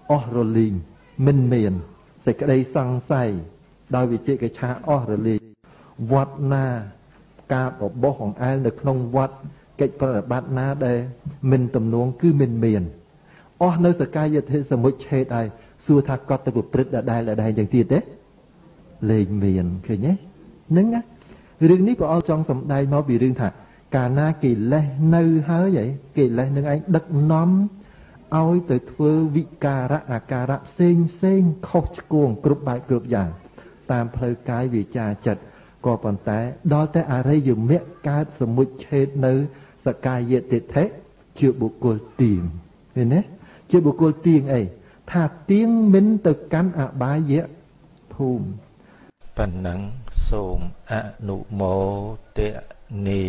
អស់រលីងមិនមានសេចក្តីសង្ស័យដោយវិជិកិច្ឆាអស់រលីងវត្តណាការបបោះអង្អែលនៅក្នុងវត្តកិច្ចប្រតិបត្តិណាដែលមិនទំនងគឺមិនមានអស់នៅសកាយធិសមុច្ឆេតហើយសួរថាកត់ទៅប្រព្រឹត្តដដែលដដែលយ៉ាងទៀតទេលែងមានឃើញទេហ្នឹងណារឿងនេះព្រះអង្គចង់សម្ដែងមកពីរឿងថាកាលណាកិលេសនៅហើយហីកិលេសនឹងឯងដឹកនាំឲ្យទៅធ្វើវិការៈអាការៈផ្សេងផ្សេងខុសឆ្គងគ្រប់បែបគ្រប់យ៉ាងតាមផ្លូវកាយវាចាចិត្តក៏ប៉ុន្តែដល់តែអរិយមគ្គកើតសមុច្ឆេតនៅសកាយតិដ្ឋិជាបុគ្គលទៀងឃើញទេជាបុគ្គលទៀងអីថាទៀងមិនទៅកាន់អបាយភូមិប៉ុណ្ណឹងសូមអនុមោទនា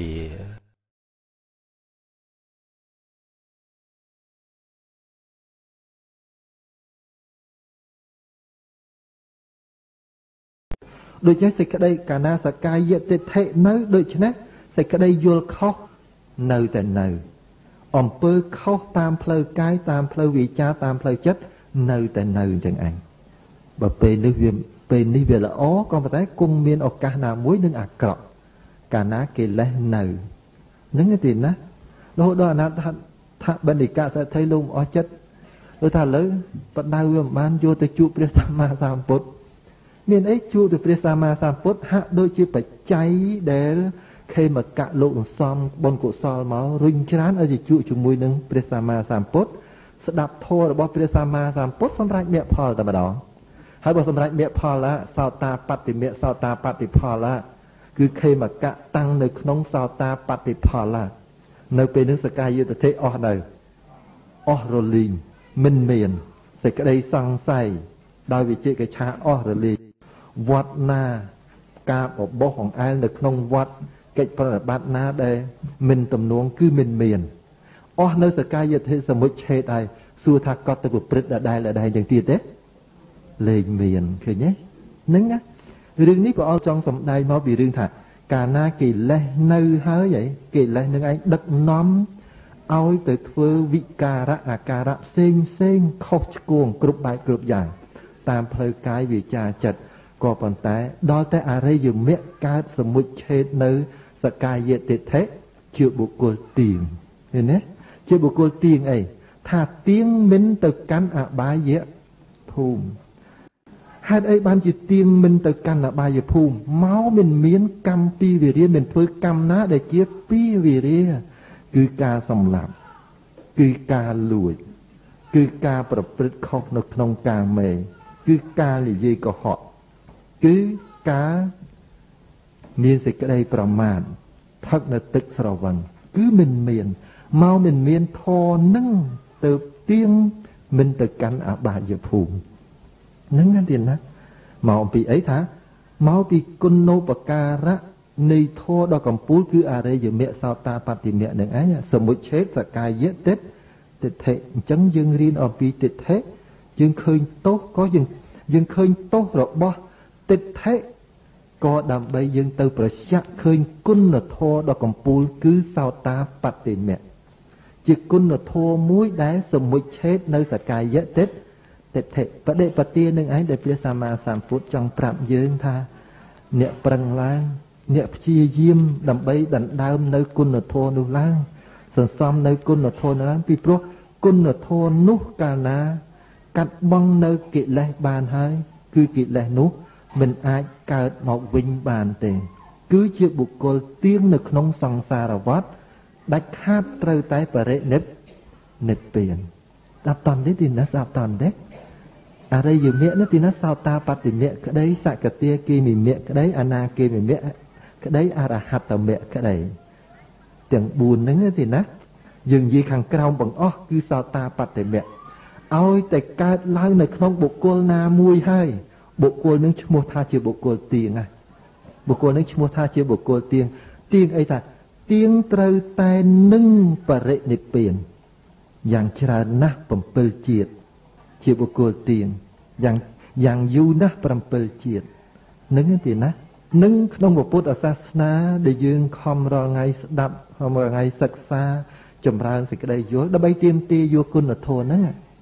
ដូចជាសេចក្តីកាលណាសកាយតិដ្ឋិនៅដូច្នេះសេចក្តីយល់ខុសនៅតែនៅអំពើខុសតាមផ្លូវកាយតាមផ្លូវវាចាតាមផ្លូវចិត្តនៅតែនៅអញ្ចឹងឯងបើពេលនេះវាពេលនេះវាល្អក៏ប៉ុន្តែគង់មានឱកាសណាមួយនឹងអាក្រក់កាលណាកិលេសនៅហ្នឹងទេណារហូតដល់អនាថថាបណ្ឌិកសេដ្ឋីលោកអស់ចិត្តដូចថាឥឡូវបដៅវាមិនបានយកទៅជួបព្រះសម្មាសម្ពុទ្ធមានអីជួបទៅព្រះសម្មាសម្ពុទ្ធហាក់ដូចជាបច្ច័យដែលខេមកៈលោកសំបុណ្យកុសលមករុញច្រានឲ្យទៅជួបជាមួយនឹងព្រះសម្មាសម្ពុទ្ធស្ដាប់ធម៌របស់ព្រះសម្មាសម្ពុទ្ធសម្រាប់មគ្គផលតែម្ដងហើយបើសម្រាប់មគ្គផលឡាសោតាបត្តិមគ្គសោតាបត្តិផលឡាគឺខេមកៈតាំងនៅក្នុងសោតាបត្តិផលឡានៅពេលនេះសកាយតិដ្ឋិអស់នៅអស់រលីងមិនមានសេចក្តីសង្ស័យដោយវិជិកិច្ឆាអស់រលីងវត្តណាការបបោះអង្អែលនៅក្នុងវត្តកិច្ចប្រតិបត្តិណាដែលមិនទំនងគឺមិនមានអស់នៅសកាយធិសមុច្ឆេតហើយសួរថាកត់ទៅប្រព្រឹត្តដដែលដដែលយ៉ាងទៀតទេលែងមានឃើញទេហ្នឹងណារឿងនេះព្រះអង្គចង់សម្ដែងមកពីរឿងថាកាលណាកិលេសនៅហើយហីកិលេសនឹងឯងដឹកនាំឲ្យទៅធ្វើវិការៈអាការៈផ្សេងផ្សេងខុសឆ្គងគ្រប់បែបគ្រប់យ៉ាងតាមផ្លូវកាយវាចាចិត្តក៏ប៉ុន្តែដល់តែអរិយមគ្គកើតសមុច្ឆេតនៅសកាយតិដ្ឋិជាបុគ្គលទៀងឃើញទេជាបុគ្គលទៀងអីថាទៀងមិនទៅកាន់អបាយភូមិហេតុអីបានជាទៀងមិនទៅកាន់អបាយភូមិមកមិនមានកម្មពីវិរិយមិនធ្វើកម្មណាដែលជាពីវិរិយគឺការសម្លាប់គឺការលួចគឺការប្រព្រឹត្តខុសនៅក្នុងកាមេគឺការនិយាយកុហកគឺការមានសេចក្តីប្រមាទផឹកនៅទឹកស្រវឹងគឺមិនមានមកមិនមានធរនឹងទៅទៀងមិនទៅកាន់អបាយភូមិនឹងណាទៀតណាមកអំពីអីថាមកពីគុណូបការៈនៃធរដ៏កំពូលគឺអរិយមគ្គសោតាបត្តិមគ្គនឹងឯងសមុច្ឆេតសកាយតិដ្ឋិតិដ្ឋិអញ្ចឹងយើងរៀនអំពីតិដ្ឋិយើងឃើញទោសក៏យើងយើងឃើញទោសរបស់តិដ្ឋិក៏ដើម្បីយើងទៅប្រឆាំងឃើញគុណធម៌ដ៏កំពូលគឺសោតាបត្តិមគ្គជាគុណធម៌មួយដែលសមុច្ឆេតនៅសកាយតិដ្ឋិតិដ្ឋិបដិបទានឹងឯងដែលព្រះសម្មាសម្ពុទ្ធចង់ប្រាប់យើងថាអ្នកប្រឹងឡើងអ្នកព្យាយាមដើម្បីដណ្ដើមនៅគុណធម៌នោះឡើងសន្សំនៅគុណធម៌នោះឡើងពីព្រោះគុណធម៌នោះកាលណាកាត់បង់នៅកិលេសបានហើយគឺកិលេសនោះមិនអាចកើតមកវិញបានទេគឺជាបុគ្គលទៀងនៅក្នុងសង្សារវដ្តដាច់ខាតត្រូវតែបរិនិព្វាននិព្វានដល់តន់នេះទីណាស្ដាប់តន់ទេអរិយមគ្គនេះទីណាសោតាបត្តិមគ្គក្តីសកតាគិមិមគ្គក្តីអនាគិមិមគ្គក្តីអរហត្តមគ្គក្តីទាំងបួនហ្នឹងទីណាយើងនិយាយខាងក្រោមបង្អស់គឺសោតាបត្តិមគ្គឲ្យតែកើតឡើងនៅក្នុងបុគ្គលណាមួយហើយបុគ្គលនឹងឈ្មោះថាជាបុគ្គលទៀងណាបុគ្គលនឹងឈ្មោះថាជាបុគ្គលទៀងទៀងអីថាទៀងត្រូវតែនឹងបរិនិព្វានយ៉ាងច្រើនណាស់bảyជាតិជាបុគ្គលទៀងយ៉ាងយ៉ាងយូរណាស់bảyជាតិនឹងទេណានឹងក្នុងពុទ្ធសាសនាដែលយើងខំរាល់ថ្ងៃស្ដាប់ខំរាល់ថ្ងៃសិក្សាចម្រើនសេចក្តីយល់ដើម្បីទាមទារយកគុណធម៌ហ្នឹង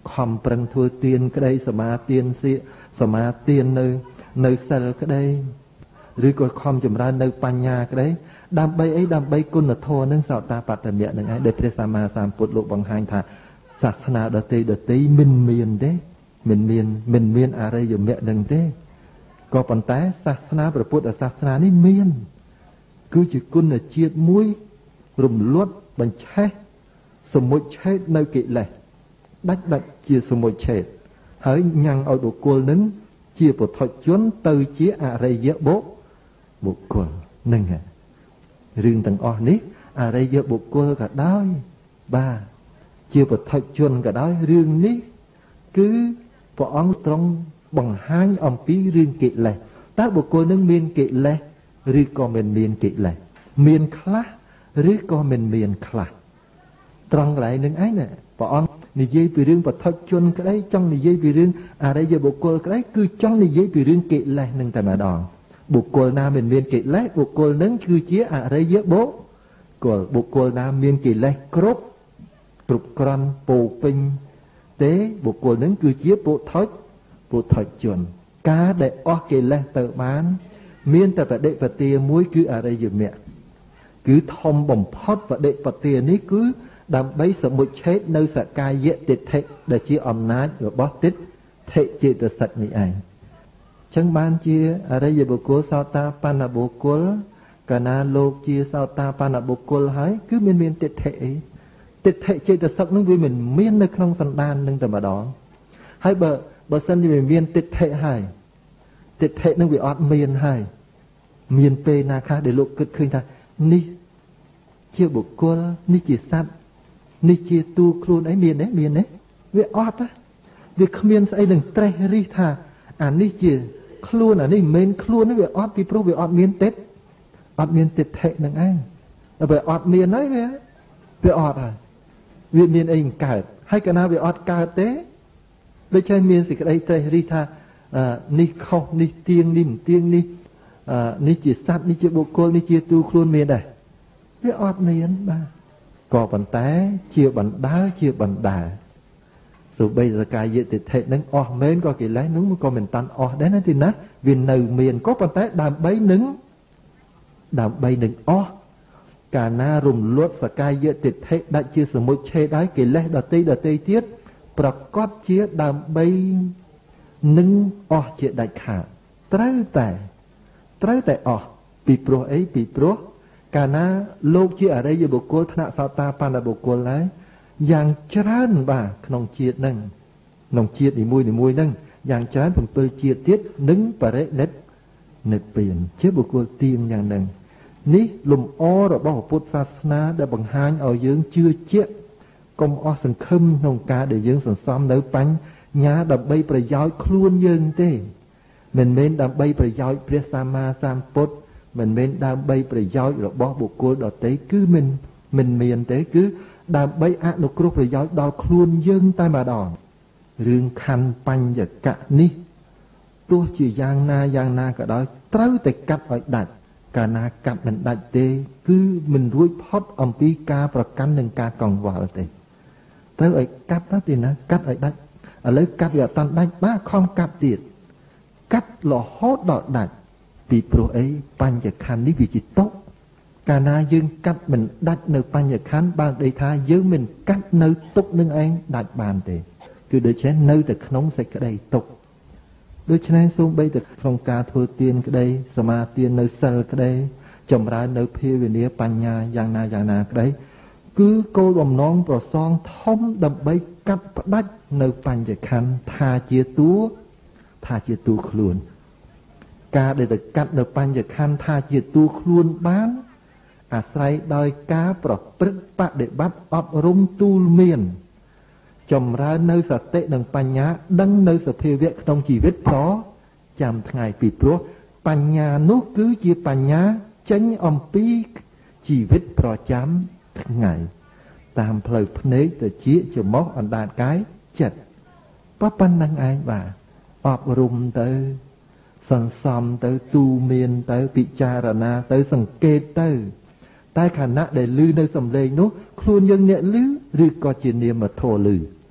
ខំប្រឹងធ្វើទានក្តីសមាទានសៀកសមាទាននៅនៅសិលក្តីឬក៏ខំចម្រើននៅបញ្ញាក្តីដើម្បីអីដើម្បីគុណធម៌នឹងសោតាបត្តមៈនឹងឯងដែលព្រះសម្មាសម្ពុទ្ធលោកបង្ហាញថាសាសនាដទៃដទៃមិនមានទេមិនមានមិនមានអរិយមគ្គនឹងទេក៏ប៉ុន្តែសាសនាព្រះពុទ្ធសាសនានេះមានគឺជាគុណជាតិមួយរំលត់បញ្ឆេះសមុច្ឆេតនៅកិលេសដាច់ដាច់ជាសមុច្ឆេតហើយញ៉ាំងឲ្យបុគ្គលនឹងជាពុទ្ធជនទៅជាអរិយបុបុគ្គលនឹងហើយរឿងទាំងអស់នេះអរិយបុគ្គលក៏ដោយបាទជាពុទ្ធជនក៏ដោយរឿងនេះគឺព្រះអង្គទ្រង់បង្ហាញអំពីរឿងកិលេសតើបុគ្គលនឹងមានកិលេសឬក៏មិនមានកិលេសមានខ្លះឬក៏មិនមានខ្លះត្រង់កន្លែងនឹងឯងណាព្រះអង្គនិយាយពីរឿងពុទ្ធជនក្តីចង់និយាយពីរឿងអរិយបុគ្គលក្តីគឺចង់និយាយពីរឿងកិលេសនឹងតែម្ដងបុគ្គលណាមិនមានកិលេសបុគ្គលនឹងគឺជាអរិយបុគ្គលបុគ្គលណាមានកិលេសគ្រប់គ្រប់គ្រាន់ពោពេញទេបុគ្គលនឹងគឺជាពុទ្ធពុទ្ធជនការដែលអស់កិលេសទៅបានមានតែបដិបទាមួយគឺអរិយមគ្គគឺធំបំផុតបដិបទានេះគឺដើម្បីសមុច្ឆេតនៅសកាយៈទិដ្ឋិដែលជាអំណាចរបស់ទិដ្ឋិចេតសិកនេះឯងចឹងបានជាអរិយបុគ្គលសោតាបណ្ណបុគ្គលកាលណាលោកជាសោតាបណ្ណបុគ្គលហើយគឺមានមានទិដ្ឋិអីទិដ្ឋិចេតសិកនឹងវាមិនមាននៅក្នុងសន្តាននឹងតែម្ដងហើយបើបើសិនជាវាមានទិដ្ឋិហើយទិដ្ឋិនឹងវាអត់មានហើយមានពេលណាខ្លះដែលលោកគិតឃើញថានេះជាបុគ្គលនេះជាសត្វនេះជាទូខ្លួនអីមានទេមានទេវាអត់ណាវាគ្មានស្អីនឹងត្រេះរិះថាអានេះជាខ្លួនអានេះមិនមែនខ្លួនទេវាអត់ពីព្រោះវាអត់មានទេអត់មានទិដ្ឋិនឹងឯងដល់វាអត់មានហើយវាវាអត់ហើយវាមានអីកើតហើយកាលណាវាអត់កើតទេដូចជាមានសេចក្តីត្រេះរិះថានេះខុសនេះទៀងនេះមិនទៀងនេះនេះជាសត្វនេះជាបុគ្គលនេះជាទូខ្លួនមានដែរវាអត់មានបាទក៏ប៉ុន្តែជាបណ្ដាជាបណ្ដាសូម្បីសកាយតិថិនឹងអស់មែនក៏កិលេសនឹងក៏មិនតាន់អស់ដែរណាទីណាវានៅមានក៏ប៉ុន្តែដើម្បីនឹងដើម្បីនឹងអស់កាលណារំលត់សកាយតិថិដាច់ជាសមុច្ឆេតហើយកិលេសដតីដតីទៀតប្រកបជាដើម្បីនឹងអស់ជាដាច់ខាតត្រូវតែត្រូវតែអស់ពីព្រោះអីពីព្រោះកាលណាលោកជាអរិយបុគ្គលថ្នាក់សោតាបណ្ណបុគ្គលហើយយ៉ាងច្រើនបាទក្នុងជាតិនឹងក្នុងជាតិនីមួយនីមួយនឹងយ៉ាងច្រើនbảyជាតិទៀតនឹងបរិនិព្វាននិព្វានជាបុគ្គលទៀងយ៉ាងនឹងនេះលំអរបស់ពុទ្ធសាសនាដែលបង្ហាញឲ្យយើងជឿជាក់កុំអស់សង្ឃឹមក្នុងការដែលយើងសន្សំនៅបញ្ញាដើម្បីប្រយោជន៍ខ្លួនយើងទេមិនមែនដើម្បីប្រយោជន៍ព្រះសម្មាសម្ពុទ្ធមិនមែនដើម្បីប្រយោជន៍របស់បុគ្គលដទៃគឺមិនមិនមានទេគឺដើម្បីអនុគ្រោះប្រយោជន៍ដល់ខ្លួនយើងតែម្ដងរឿងខណ្ឌបញ្ញកៈនេះទោះជាយ៉ាងណាយ៉ាងណាក៏ដោយត្រូវតែកាត់ឲ្យដាច់កាលណាកាត់មិនដាច់ទេគឺមិនរួចផុតអំពីការប្រកាន់និងការកង្វល់ទេត្រូវឲ្យកាត់ណាទីណាកាត់ឲ្យដាច់ឥឡូវកាត់វាអត់តាន់ដាច់បាទខំកាត់ទៀតកាត់រហូតដល់ដាច់ពីព្រោះអីបញ្ញខណ្ឌនេះវាជាទុក្ខកាលណាយើងកាត់មិនដាច់នៅបញ្ញខណ្ឌបានន័យថាយើងមិនកាត់នៅទុក្ខនឹងឯងដាច់បានទេគឺដូច្នេះនៅតែក្នុងសេចក្តីទុក្ខដូច្នេះសូម្បីតែក្នុងការធ្វើទានក្តីសមាទាននៅសិលក្តីចម្រើននៅភាវនាបញ្ញាយ៉ាងណាយ៉ាងណាក្តីគឺគោលបំណងប្រសងធំដើម្បីកាត់ផ្ដាច់នៅបញ្ញខណ្ឌថាជាតួថាជាតួខ្លួនការដែលទៅកាត់នៅបញ្ញខណ្ឌថាជាតួខ្លួនបានអាស្រ័យដោយការប្រព្រឹត្តបដិបត្តិអប់រំទូលមានចម្រើននៅសតិនិងបញ្ញាដឹងនៅសភាវៈក្នុងជីវិតប្រចាំថ្ងៃពីព្រោះបញ្ញានោះគឺជាបញ្ញាចេញអំពីជីវិតប្រចាំថ្ងៃតាមផ្លូវភ្នែកទៅជាច្រមុះអណ្ដាតកាយចិត្តប៉ុណ្្នឹងឯងបាទអប់រំទៅសន្សំទៅទូមានទៅពិចារណាទៅសង្កេតទៅតែខណៈដែលឮនៅសំឡេងនោះខ្លួនយើងអ្នកឮឬក៏ជានាមធម៌ឮ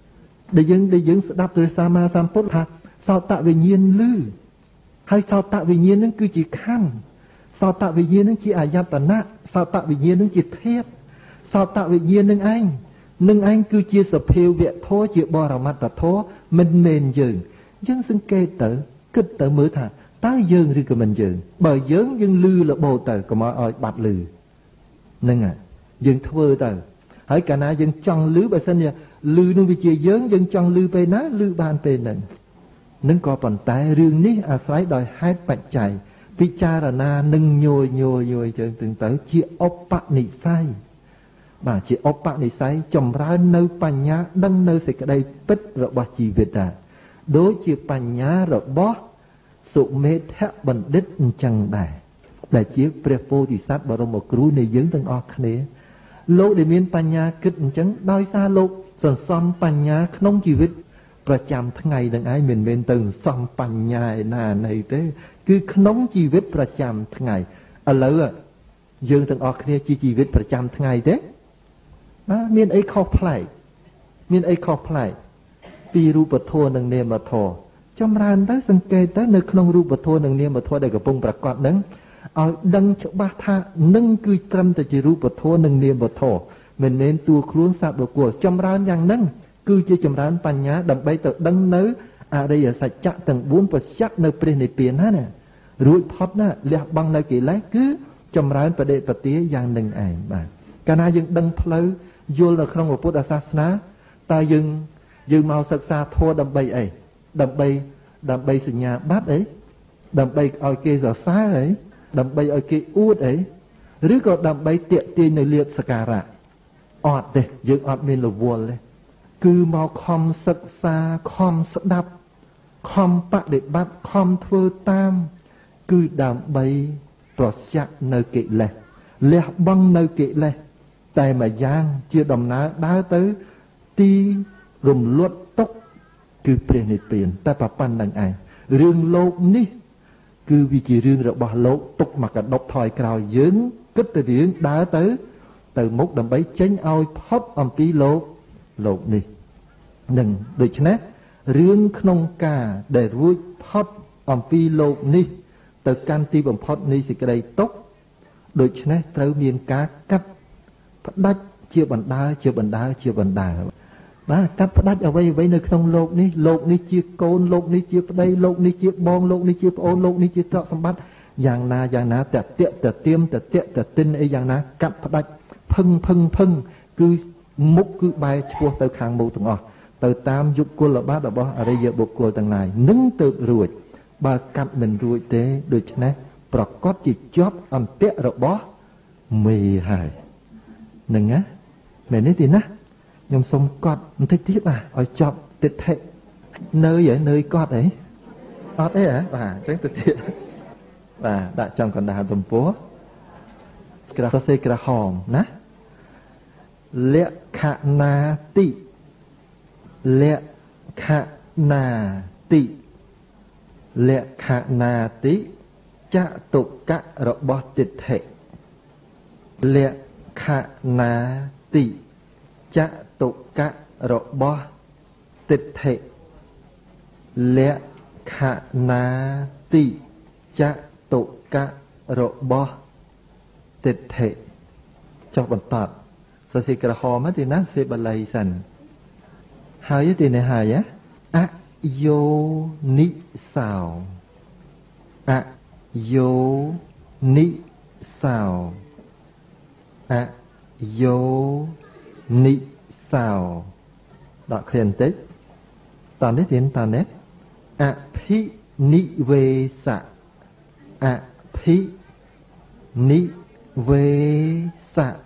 ដែលយើងដែលយើងស្ដាប់từសម្មាសម្ពុទ្ធថាសោតវិញ្ញាណឮហើយសោតវិញ្ញាណនឹងគឺជាខណ្ឌសោតវិញ្ញាណនឹងជាអាយតនៈសោតវិញ្ញាណនឹងជាធាតុសោតវិញ្ញាណនឹងឯងនឹងឯងគឺជាសភាវៈធម៌ជាបរមត្តធម៌មិនមែនយើងយើងសង្កេតទៅគិតទៅមើលថាតើយើងឬក៏មិនយើងបើយើងយើងលឺលបោទៅកុំឲ្យបាត់លឺហ្នឹងហើយយើងធ្វើទៅហើយកាលណាយើងចង់លឺបើសិនជាលឺនឹងវាជាយើងយើងចង់លឺពេលណាលឺបានពេលហ្នឹងនឹងក៏ប៉ុន្តែរឿងនេះអាស្រ័យដោយហេតុបច្ច័យពិចារណានឹងញយញយញយជើងទៅទៅជាឧបនិស្ស័យបាទជាឧបនិស្ស័យចម្រើននៅបញ្ញាដឹងនៅសេចក្តីពិតរបស់ជីវិតដែរដូចជាបញ្ញារបស់សុមេធបណ្ឌិតអញ្ចឹងដែរដែលជាព្រះពោធិសត្វបរមគ្រូនៃយើងទាំងអស់គ្នាលោកដែលមានបញ្ញាគិតអញ្ចឹងដោយសារលោកសន្សំបញ្ញាក្នុងជីវិតប្រចាំថ្ងៃនឹងឯងមិនមែនទៅសន្សំបញ្ញាឯណាណីទេគឺក្នុងជីវិតប្រចាំថ្ងៃឥឡូវយើងទាំងអស់គ្នាជាជីវិតប្រចាំថ្ងៃទេបាទមានអីខុសប្លែកមានអីខុសប្លែកពីរូបធម៌និងនាមធម៌ចម្រើនទៅសង្កេតទៅនៅក្នុងរូបធម៌និងនាមធម៌ដែលកំពុងប្រកបនឹងឲ្យដឹងច្បាស់ថានឹងគឺត្រឹមតែជារូបធម៌និងនាមធម៌មិនមែនតួខ្លួនសត្វបុគ្គលចម្រើនយ៉ាងហ្នឹងគឺជាចម្រើនបញ្ញាដើម្បីទៅដឹងនៅអរិយសច្ចៈទាំងបួនប្រស័ក្តិនៅព្រះនិព្វានណាណារួចផុតណាលះបង់នៅកិលេសគឺចម្រើនបដិបទាយ៉ាងនឹងឯងបាទកាលណាយើងដឹងផ្លូវយល់នៅក្នុងពុទ្ធសាសនាតើយើងយើងមកសិក្សាធម៌ដើម្បីអីដើម្បីដើម្បីសញ្ញាបត្រអីដើម្បីឲ្យគេសរសើរអីដើម្បីឲ្យគេអួតអីឬក៏ដើម្បីទាក់ទាញនៅលៀបសក្ការៈអត់ទេយើងអត់មានរវល់ទេគឺមកខំសិក្សាខំស្ដាប់ខំបដិបត្តិខំធ្វើតាមគឺដើម្បីប្រស័ក្តិនៅកិលេសលះបង់នៅកិលេសតែមួយយ៉ាងជាដំណើរដើរទៅទីរំលត់ទុកគឺព្រះនិព្វានតែប៉ុណ្្នឹងឯងរឿងលោកនេះគឺវាជារឿងរបស់លោកទុកមកកដប់ថយក្រោយយើងគិតទៅរឿងដើរទៅទៅមុខដើម្បីចេញឲ្យផុតអំពីលោកលោកនេះនឹងដូច្នេះរឿងក្នុងការដែលរួចផុតអំពីលោកនេះទៅកាន់ទីបំផុតនៃសេចក្តីទុក្ខដូច្នេះត្រូវមានការកាត់ផ្ដាច់ជាបណ្ដាជាបណ្ដាជាបណ្ដាបាទកាត់ផ្ដាច់អ្វីអ្វីនៅក្នុងលោកនេះលោកនេះជាកូនលោកនេះជាប្តីលោកនេះជាបងលោកនេះជាប្អូនលោកនេះជាទ្រព្យសម្បត្តិយ៉ាងណាយ៉ាងណាតតតតទៀមតតតទិនអីយ៉ាងណាកាត់ផ្ដាច់ភឹងភឹងភឹងគឺមុខគឺបែរឆ្ពោះទៅខាងមុខទាំងអស់ទៅតាមយុគលបាតរបស់អរិយបុគ្គលទាំងឡាយនឹងទៅរួចបើកាត់មិនរួចទេដូច្នេះប្រកាសជាជាប់អន្តៈរបស់មេហើយនឹងណាមែនទេទីណាខ្ញុំសុំកត់បន្តិចទៀតបាទឲ្យចប់ទិដ្ឋិនៅហ៎នៅកត់អីអត់អីហ៎បាទអញ្ចឹងទៅទៀតបាទដាក់ចំកណ្ដាលទំព័រក្រាស់សរសេរក្រហមណាលក្ខណាតិលក្ខណាតិលក្ខណាតិចតុកៈរបស់ទិដ្ឋិលក្ខណាតិចតុកៈរបស់ទិដ្ឋិលក្ខណាតិចតុកៈរបស់ទិដ្ឋិចុះបន្តសរសេរក្រហមទេណាសេបាលីសិនហើយទេនេះហើយអយោនិសោអយោនិសោអយោនិសោដកឃ្លាបន្តិចតើនេះទៀតតើនេះអភិនិវេសៈអភិនិវេសៈ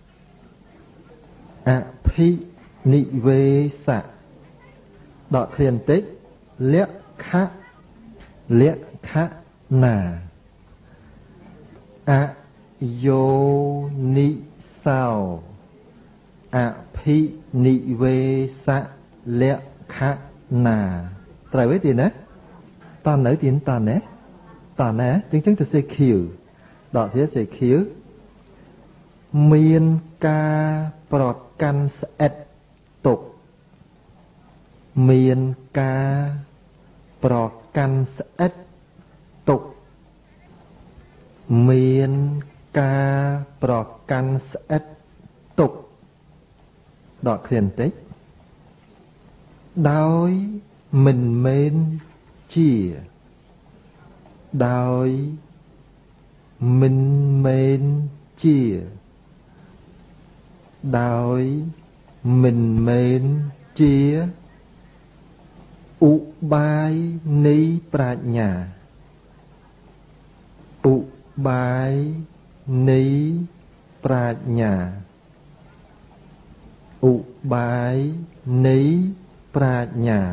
អភិនិវេសៈដកឃ្លាបន្តិចលក្ខលក្ខណាអយោនិសោអភិនិវេសៈលក្ខណាត្រូវទេទីណាតើនៅទីតើណាតើណាអញ្ចឹងទៅសេខៀវដកទៀតសេខៀវមានការប្រកាន់ស្អិតទុកមានការប្រកាន់ស្អិតទុកមានការប្រកាន់ស្អិតទុកដកឃ្លាបន្តិចដោយមិនមែនជាដោយមិនមែនជាដោយមិនមែនជាឧបាយនៃប្រាជ្ញាឧបាយនៃប្រាជ្ញាឧបាយនៃប្រាជ្ញា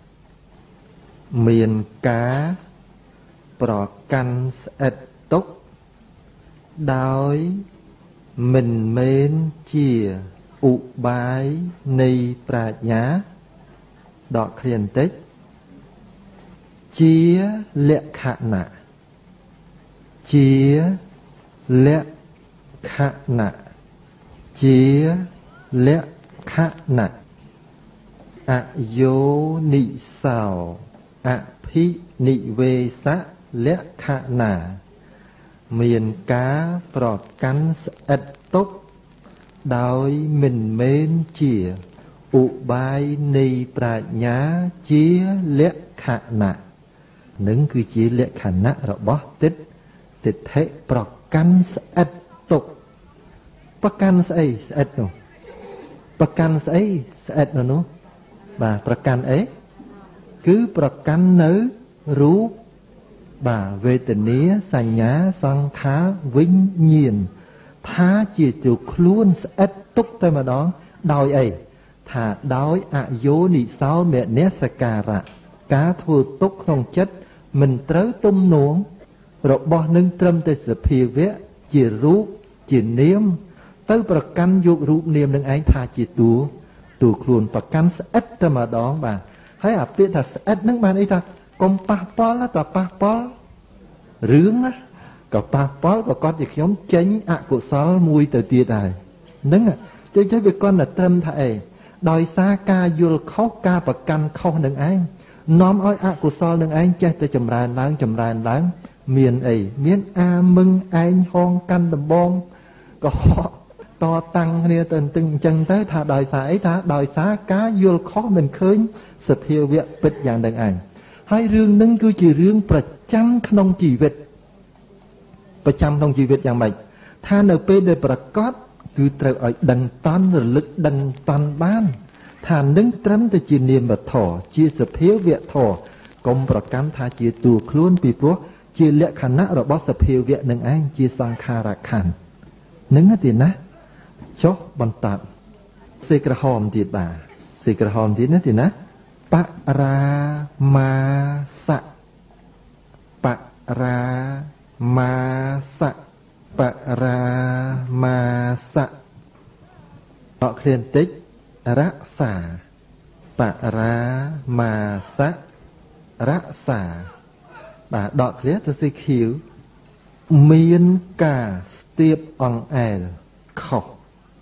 មានការប្រកាន់ស្អិតទុកដោយមិនមែនជាឧបាយនៃប្រាជ្ញាដកឃ្លាបន្តិចជាលក្ខណៈជាលក្ខណៈជាលក្ខណៈអយោនិសោអភិនិវេសៈលក្ខណៈមានការប្រកាន់ស្អិតទុកដោយមិនមែនជាឧបាយនៃប្រាជ្ញាជាលក្ខណៈនឹងគឺជាលក្ខណៈរបស់ទិដ្ឋិទិដ្ឋិប្រកាន់ស្អិតទុកប្រកាន់ស្អីស្អិតនោះប្រកាន់ស្អីស្អិតនោះបាទប្រកាន់អីគឺប្រកាន់នៅរូបបាទវេទនាសញ្ញាសង្ខារវិញ្ញាណថាជាជួខ្លួនស្អិតទុកតែម្ដងដោយអីថាដោយអយោនិសោមនសិការៈការធ្វើទុកក្នុងចិត្តមិនត្រូវទំនួងរបស់នឹងត្រឹមតែសភាវៈជារូបជានាមទៅប្រកាន់យករូបនាមនឹងឯងថាជាតួតួខ្លួនប្រកាន់ស្អិតតែម្ដងបាទហើយអាពាក្យថាស្អិតនឹងបានអីថាកុំប៉ះពាល់តប៉ះពាល់រឿងណាក៏ប៉ះពាល់ប្រកាសជាខ្ញុំចេញអកុសលមួយទៅទៀតហើយហ្នឹងទៅទៅវាគាត់តែត្រឹមថាអីដោយសារការយល់ខុសការប្រកាន់ខុសនឹងឯងនាំឲ្យអកុសលនឹងឯងចេះតែចម្រើនឡើងចម្រើនឡើងមានអីមានអាមឹងឯងហងកាន់ដំបងកុហកតតាំងគ្នាទៅទឹងអញ្ចឹងទៅថាដោយសារអីថាដោយសារការយល់ខុសមិនឃើញសភាវៈពិតយ៉ាងនឹងឯងហើយរឿងនឹងគឺជារឿងប្រចាំក្នុងជីវិតប្រចាំក្នុងជីវិតយ៉ាងម៉េចថានៅពេលដែលប្រកបគឺត្រូវឲ្យដឹងតន់រលឹកដឹងតន់បានថានឹងត្រឹមតែជានាមធម៌ជាសភាវៈធម៌កុំប្រកាន់ថាជាតួខ្លួនពីព្រោះជាលក្ខណៈរបស់សភាវៈនឹងឯងជាសង្ខារខណ្ឌនឹងទេណាចុះបន្តសេក្រហមទៀតបាទសេក្រហមទៀតណាទេណាបរាមាសៈបរាមាសៈបរាមាសៈអកឃ្លាបន្តិចរក្សាបរាមាសៈរក្សាបាទដកឃ្លាទៅសេខៀវមានការស្ទាបអង្អែលខុស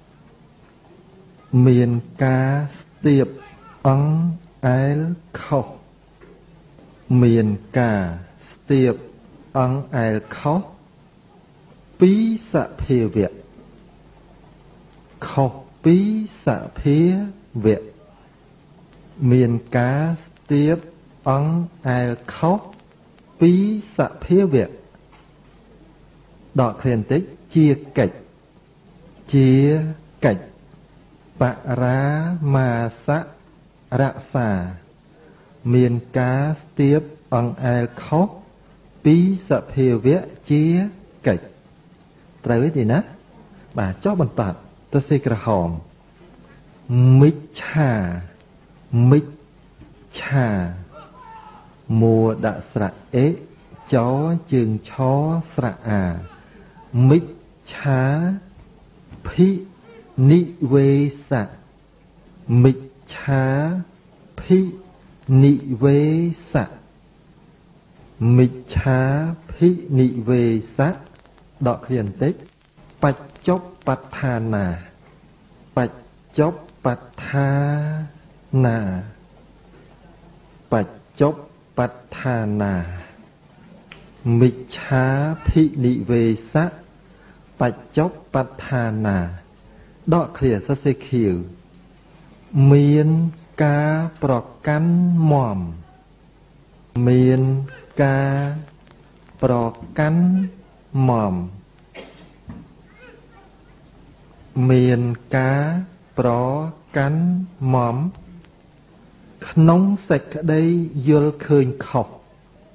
មានការស្ទាបអង្អែលខុសមានការស្ទាបអង្អែលខុសពីសភាវៈខុសពីសភាវៈមានការស្ទាបអង្អែលខុសពីសភាវៈដកឃ្លាបន្តិចជាកិច្ចជាកិច្ចបរាមាសៈរក្សាមានការស្ទាបអង្អែលខុសពីសភាវៈជាកិច្ចត្រូវទេណាបាទចុះបន្តទៅសេក្រហមមិច្ឆាមិច្ឆាមួដាក់ស្រៈអេចជើងឆស្រៈអាមិច្ឆាភិនិវេសៈមិច្ឆាភិនិវេសៈមិច្ឆាភិនិវេសៈដកឃ្លាបន្តិចបច្ចុប្បដ្ឋានាបច្ចុប្បដ្ឋានា bạch chốc bát thà nà mịch chá phị nị về sắc bạch chốc bát thà nà đọ khỉa sa sê khỉu miên ca prọc cắn mòm miên ca prọc cắn mòm miên ca prọc cắn mòm nóng sạch đây dul khơi khóc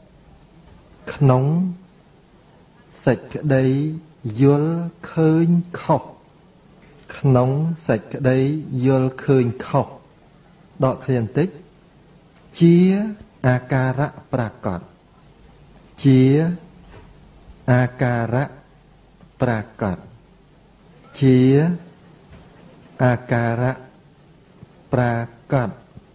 nóng sạch đây dul khơi khóc nóng sạch đây dul khơi khóc đọ khiên tích chia akara prakot chia akara prakot chia akara prakot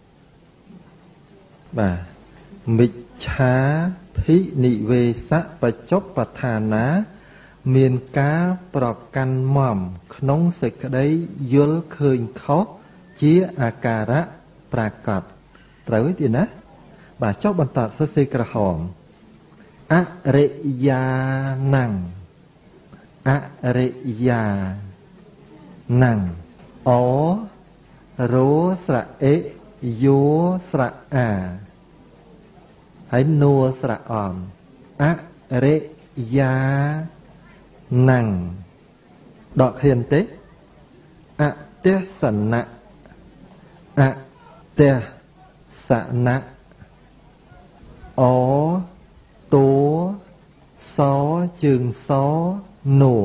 bà mịch chá phí nị về xã và chốc và thà ná miền cá prọc căn mòm nóng sạch đấy dul khơi khóc chia akara prakotត្រូវទេណាបាទចុះបន្តសរសេរក្រហមអរិយាណੰអរិយាណੰអរោស្រៈអេយោស្រៈអាហើយនួស្រៈអំអរិយាណੰដកឃ្លានទេអទេសនៈអទេសនៈអតោសជើងសនួ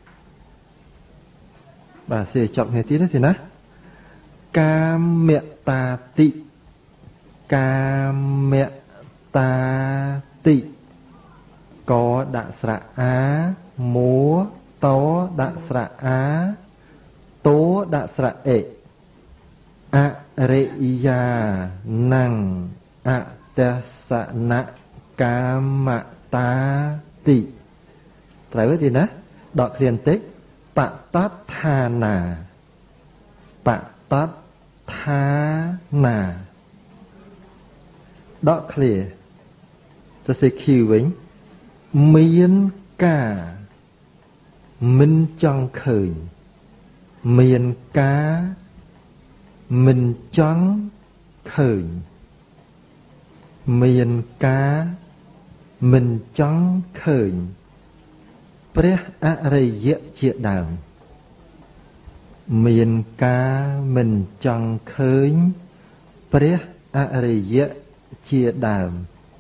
បាទសេចប់គ្នាទៀតទេណាកាមតាតិកាមតាតិកដាក់ស្រៈអាមួតដាក់ស្រៈអាតោដាក់ស្រៈអេអរិយាណੰអទេសនៈកាមតាតិត្រូវទេណាដកឃ្លានតិចបតតឋានាបតតឋានាដកឃ្លាទៅសេឃីវិញមានការមិនចង់ឃើញមានការមិនចង់ឃើញមានការមិនចង់ឃើញព្រះអរិយជាដើមមានការមិនចង់ឃើញព្រះអរិយជាដើម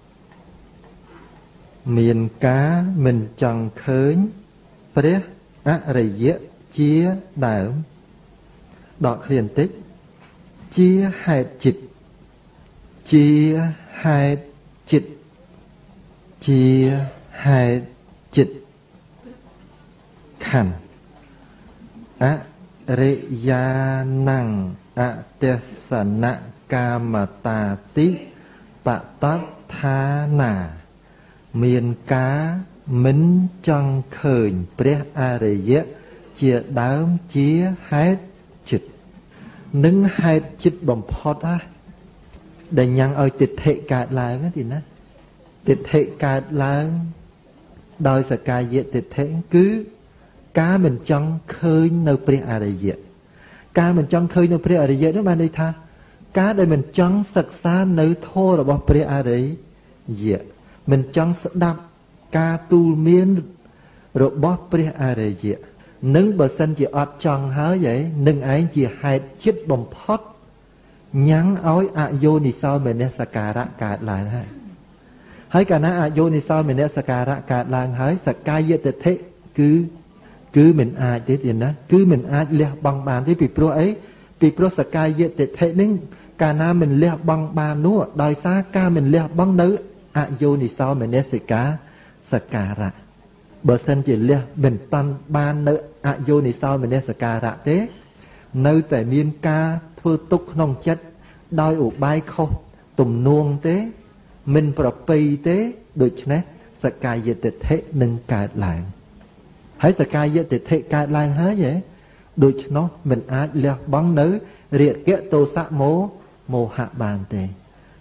មានការមិនចង់ឃើញព្រះអរិយជាដើមដកឃ្លានតិចជាហេតុចិត្តជាហេតុចិត្តជាហេតុចិត្តខណ្ឌអរិយាណੰអទេសនៈកាមតាតិបតតឋានាមានការមិនចង់ឃើញព្រះអរិយជាដើមជាហេតុចិត្តនឹងហេតុចិត្តបំផុតហ่ะដែលញ៉ាំងឲ្យទិដ្ឋិកើតឡើងទីណាទិដ្ឋិកើតឡើងដោយសកាយទិដ្ឋិគឺការមិនចង់ឃើញនៅព្រះអរិយការមិនចង់ឃើញនៅព្រះអរិយនោះបានន័យថាការដែលមិនចង់សិក្សានៅធម៌របស់ព្រះអរិយមិនចង់ស្ដាប់ការទូលមានរបស់ព្រះអរិយនឹងបើសិនជាអត់ចង់ហើយនឹងឯងជាហេតុចិត្តបំផុតញ៉ាំងឲ្យអយោនិសោមនសការៈកើតឡើងហើយហើយកាលណាអយោនិសោមនសការៈកើតឡើងហើយសកាយទិដ្ឋិគឺគឺមិនអាចទេទៀតណាគឺមិនអាចលះបង់បានទេពីព្រោះអីពីព្រោះសកាយទិដ្ឋិនឹងកាលណាមិនលះបង់បាននោះដោយសារការមិនលះបង់នៅអយោនិសោមនសិកាសការៈបើសិនជាលះមិនតាន់បាននៅអយោនិសោមនសិការៈទេនៅតែមានការធ្វើទុកក្នុងចិត្តដោយឧបាយខុសទំនួងទេមិនប្រពៃទេដូច្នេះសកាយទិដ្ឋិនឹងកើតឡើងហើយសកាយទិដ្ឋិកើតឡើងហើយហ៎ដូច្នោះមិនអាចលះបង់នៅរាគៈទោសៈមោមោហៈបានទេ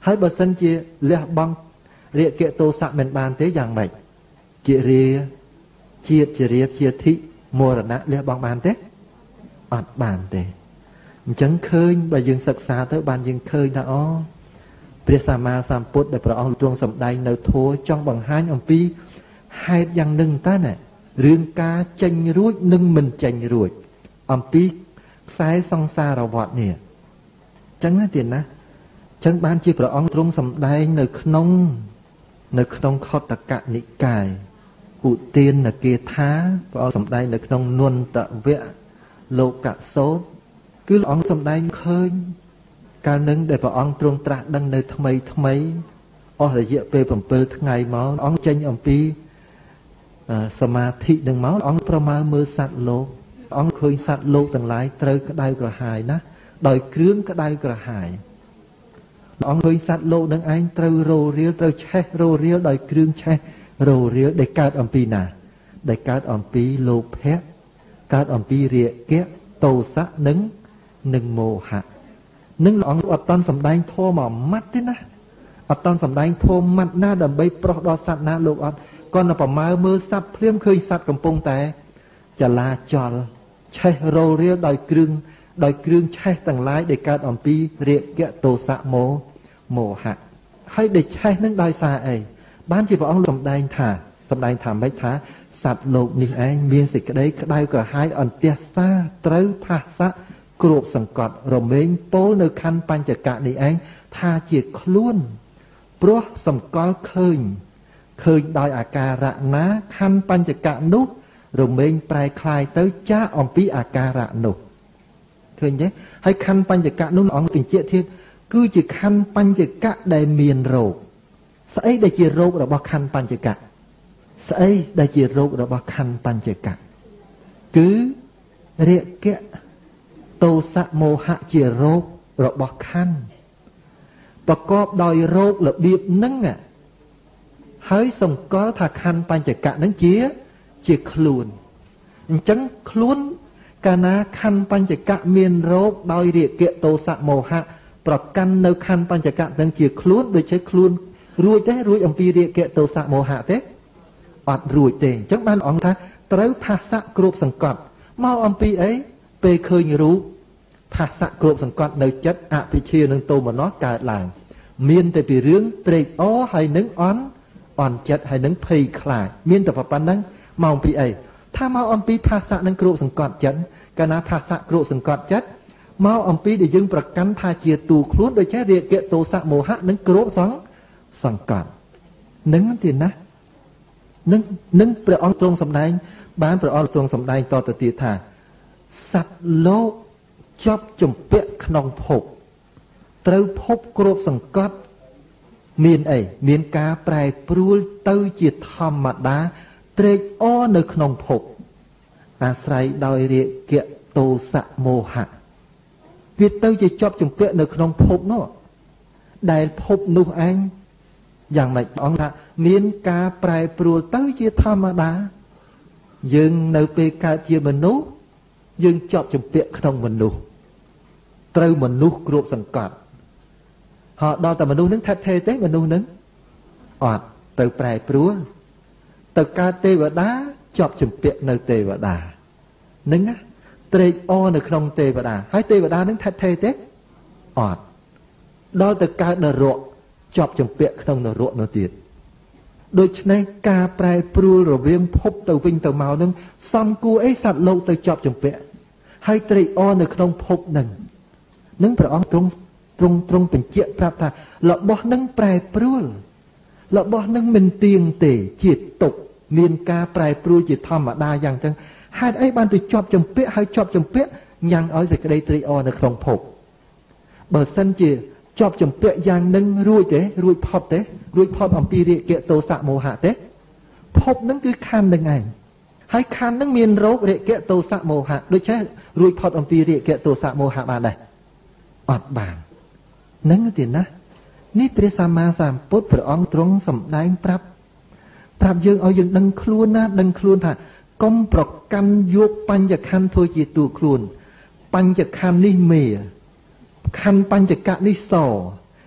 ហើយបើសិនជាលះបង់រាគៈទោសៈមិនបានទេយ៉ាងម៉េចជារាជាតិជារាជាធិមរណៈលះបង់បានទេអត់បានទេអញ្ចឹងឃើញបើយើងសិក្សាទៅបានយើងឃើញថាអូព្រះសម្មាសម្ពុទ្ធដែលព្រះអង្គទ្រង់សម្ដែងនៅធម៌ចង់បង្ហាញអំពីហេតុយ៉ាងនឹងតើណារឿងការចេញរួចនិងមិនចេញរួចអំពីខ្សែសង្សារវដ្តនេះអញ្ចឹងណាទៀតណាអញ្ចឹងបានជាព្រះអង្គទ្រង់សម្ដែងនៅក្នុងនៅក្នុងខុទ្ទកនិកាយឧទានគេថាព្រះអង្គសម្ដែងនៅក្នុងនន្តវៈលោកសោតគឺព្រះអង្គសម្ដែងឃើញកាលនឹងដែលព្រះអង្គទ្រង់ត្រាស់ដឹងនៅថ្មីថ្មីអស់រយៈពេល7ថ្ងៃមកអង្គចេញអំពីសមាធិនឹងមកអង្គប្រមាណមើលសត្វលោកអង្គឃើញសត្វលោកទាំងឡាយត្រូវក្តៅក្រហាយណាដោយគ្រឿងក្តៅក្រហាយអង្គឃើញសត្វលោកនឹងឯងត្រូវរោរៀលត្រូវឆេះរោរៀលដោយគ្រឿងឆេះរោរៀលដែលកើតអំពីណាដែលកើតអំពីលោភៈកើតអំពីរាគៈទោសៈនិងនិងមោហៈនឹងអង្គអត់តន់សម្ដែងធម៌មួយម៉ាត់ទេណាអត់តន់សម្ដែងធម៌ម៉ាត់ណាដើម្បីប្រោះដល់សត្វណាលោកអត់គាត់ទៅប្រមើមើលសត្វភ្លាមឃើញសត្វកំពុងតែចលាចលឆេះរោរៀលដោយគ្រឿងដោយគ្រឿងឆេះទាំងឡាយដែលកើតអំពីរាគៈទោសៈមោមោហៈហើយដែលឆេះនឹងដោយសារអីបានជាព្រះអង្គសម្ដែងថាសម្ដែងថាម៉េចថាសត្វលោកនេះឯងមានសេចក្តីក្តៅក្រហាយអន្ទះសាត្រូវផាសៈគ្របសង្កត់រមែងពោលនៅខណ្ឌបញ្ចកៈនេះឯងថាជាខ្លួនព្រោះសម្គាល់ឃើញឃើញដោយអាការៈណាខណ្ឌបញ្ចកៈនោះរមែងប្រែคล้ายទៅចាកអំពីអាការៈនោះឃើញទេហើយខណ្ឌបញ្ចកៈនោះអង្គបញ្ជាក់ទៀតគឺជាខណ្ឌបញ្ចកៈដែលមានរោគស្អីដែលជារោគរបស់ខណ្ឌបញ្ចកៈស្អីដែលជារោគរបស់ខណ្ឌបញ្ចកៈគឺរាគៈទោសៈមោហៈជារោគរបស់ខណ្ឌប្រកបដោយរោគរបៀបហ្នឹងហើយសម្គាល់ថាខណ្ឌបញ្ចកៈហ្នឹងជាជាខ្លួនអញ្ចឹងខ្លួនកាលណាខណ្ឌបញ្ចកៈមានរោគដោយរាគៈទោសៈមោហៈប្រកាន់នៅខណ្ឌបញ្ចកៈទាំងជាខ្លួនដូចជាខ្លួនរួចទេរួចអំពីរាគៈទោសៈមោហៈទេអត់រួចទេអញ្ចឹងបានអង្គថាត្រូវផាសៈគ្របសង្កត់មកអំពីអីពេលឃើញរូបផាសៈគ្របសង្កត់នៅចិត្តអភិជានឹងទោមនស្សកើតឡើងមានតែពីរឿងត្រេកអរហើយនឹងអន់អន់ចិត្តហើយនឹងភ័យខ្លាចមានតែប៉ុណ្្នឹងមកអំពីអីថាមកអំពីផាសៈនឹងគ្របសង្កត់ចិត្តកាលណាផាសៈគ្របសង្កត់ចិត្តមកអំពីដែលយើងប្រកាន់ថាជាទូខ្លួនដូចជារាគៈទោសៈមោហៈនឹងគ្របសង្សង្កត់នឹងទៀតណានឹងនឹងព្រះអង្គទ្រង់សម្ដែងបានព្រះអង្គទ្រង់សម្ដែងតទៅទៀតថាសត្វលោកជាប់ជំពាក់ក្នុងភពត្រូវភពគ្របសង្កត់មានអីមានការប្រែប្រួលទៅជាធម្មតាត្រេកអរនៅក្នុងភពអាស្រ័យដោយរាគៈទោសៈមោហៈវាទៅជាជាប់ជំពាក់នៅក្នុងភពនោះដែលភពនោះឯងយ៉ាងម៉េចព្រះអង្គថាមានការប្រែប្រួលទៅជាធម្មតាយើងនៅពេលកើតជាមនុស្សយើងជាប់ជំពាក់ក្នុងមនុស្សត្រូវមនុស្សគ្របសង្កត់ហើយដល់តែមនុស្សនឹងថិតថេរទេមនុស្សនឹងអត់ទៅប្រែប្រួលទៅកើតទេវតាជាប់ជំពាក់នៅទេវតានឹងណាត្រេកអរនៅក្នុងទេវតាហើយទេវតានឹងថិតថេរទេអត់ដល់ទៅកើតនរកជាប់ជំពាក់ក្នុងនរកនោះទៀតដូច្នេះការប្រែប្រួលរវាងភពទៅវិញទៅមកនឹងសំគួរអីសត្វលោកទៅជាប់ជំពាក់ហើយត្រេកអរនៅក្នុងភពនឹងនឹងព្រះអង្គទ្រង់ទ្រង់ទ្រង់បញ្ជាក់ប្រាប់ថារបស់នឹងប្រែប្រួលរបស់នឹងមិនទៀងទេជាទុក្ខមានការប្រែប្រួលជាធម្មតាយ៉ាងចឹងហេតុអីបានទៅជាប់ជំពាក់ហើយជាប់ជំពាក់ញ៉ាំងឲ្យសេចក្តីត្រេកអរនៅក្នុងភពបើសិនជាជាប់ជំពាក់យ៉ាងនឹងរួចទេរួចផុតទេរួចផុតអំពីរាគៈទោសៈមោហៈទេភពនឹងគឺខណ្ឌនឹងឯងហើយខណ្ឌនឹងមានរោគរាគៈទោសៈមោហៈដូចជារួចផុតអំពីរាគៈទោសៈមោហៈបានដែរអត់បាននឹងទៀតណានេះព្រះសម្មាសម្ពុទ្ធព្រះអង្គទ្រង់សម្ដែងប្រាប់ប្រាប់យើងឲ្យយើងដឹងខ្លួនណាដឹងខ្លួនថាកុំប្រកាន់យកបញ្ញខណ្ឌធ្វើជាតួខ្លួនបញ្ញខណ្ឌនេះមេខណ្ឌបញ្ចកៈនេះស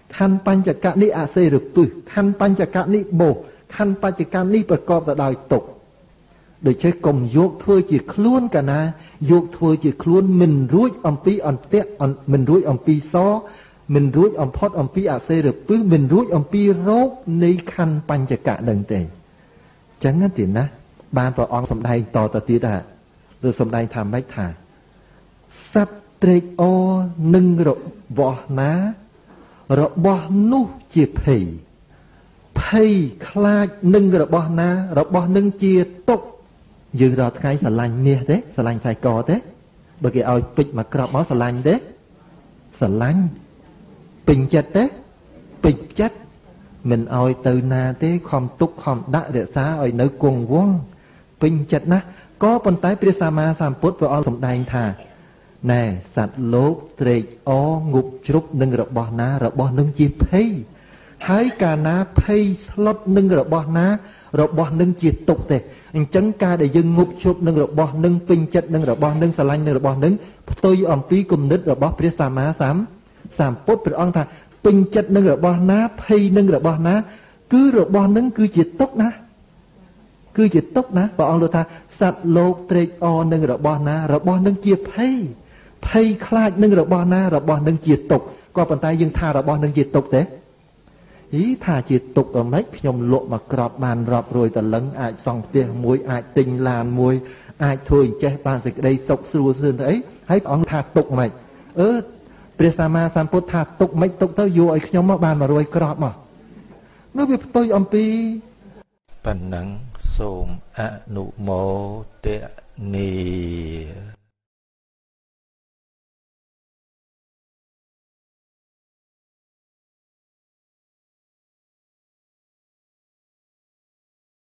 ខណ្ឌបញ្ចកៈនេះអសេរពឹសខណ្ឌបញ្ចកៈនេះបោខណ្ឌបញ្ចកៈនេះប្រកបទៅដោយទុក្ខដូច្នេះកុំយកធ្វើជាខ្លួនកាលណាយកធ្វើជាខ្លួនមិនរួចអំពីអន្ទាក់មិនរួចអំពីសមិនរួចអំផុតអំពីអសេរពឹសមិនរួចអំពីរោគនៃខណ្ឌបញ្ចកៈនឹងទេចឹងទេណាបានព្រះអង្គសម្ដែងតទៅទៀតថាឬសម្ដែងថាម៉េចថាសត្វត្រេកអរនឹងរបស់ណារបស់នោះជាភ័យភ័យខ្លាចនឹងរបស់ណារបស់នឹងជាទុក្ខយើងរាល់ថ្ងៃស្រឡាញ់មាសទេស្រឡាញ់ខ្សែកទេបើគេឲ្យពេជ្រមកក្របមកស្រឡាញ់ទេស្រឡាញ់ពេញចិត្តទេពេញចិត្តមិនឲ្យទៅណាទេខំទុកខំដាក់រក្សាឲ្យនៅគង់វង្សពេញចិត្តណាស់ក៏ប៉ុន្តែព្រះសម្មាសម្ពុទ្ធព្រះអង្គសម្ដែងថាណែសត្វលោកត្រេកអងប់ជ្រុកនឹងរបស់ណារបស់នឹងជាភ័យហើយកាលណាភ័យស្លុតនឹងរបស់ណារបស់នឹងជាទុក្ខទេអញ្ចឹងការដែលយើងងប់ជ្រុកនឹងរបស់នឹងពេញចិត្តនឹងរបស់នឹងស្រឡាញ់នឹងរបស់នឹងផ្ទុយអំពីគំនិតរបស់ព្រះសម្មាសម្សម្ពុទ្ធព្រះអង្គថាពេញចិត្តនឹងរបស់ណាភ័យនឹងរបស់ណាគឺរបស់នឹងគឺជាទុក្ខណាគឺជាទុក្ខណាព្រះអង្គលើថាសត្វលោកត្រេកអរនឹងរបស់ណារបស់នឹងជាភ័យភ័យខ្លាចនឹងរបស់ណារបស់នឹងជាទុក្ខក៏ប៉ុន្តែយើងថារបស់នឹងជាទុក្ខទេអីថាជាទុក្ខអម៉េចខ្ញុំលក់មកក្របបានរាប់រយតលឹងអាចសង់ផ្ទះមួយអាចទិញឡានមួយអាចធ្វើអញ្ចេះបានសេចក្តីសុខស្រួលស្រឿនទៅអីហើយព្រះអង្គថាទុក្ខម៉េចអឺព្រះសម្មាសម្ពុទ្ធថាទុក្ខម៉េចទុក្ខទៅយកឲ្យខ្ញុំមកបានមួយរយក្របមកនោះវាផ្ទុយអំពីប៉ុណ្ណឹងសូមអនុមោទនា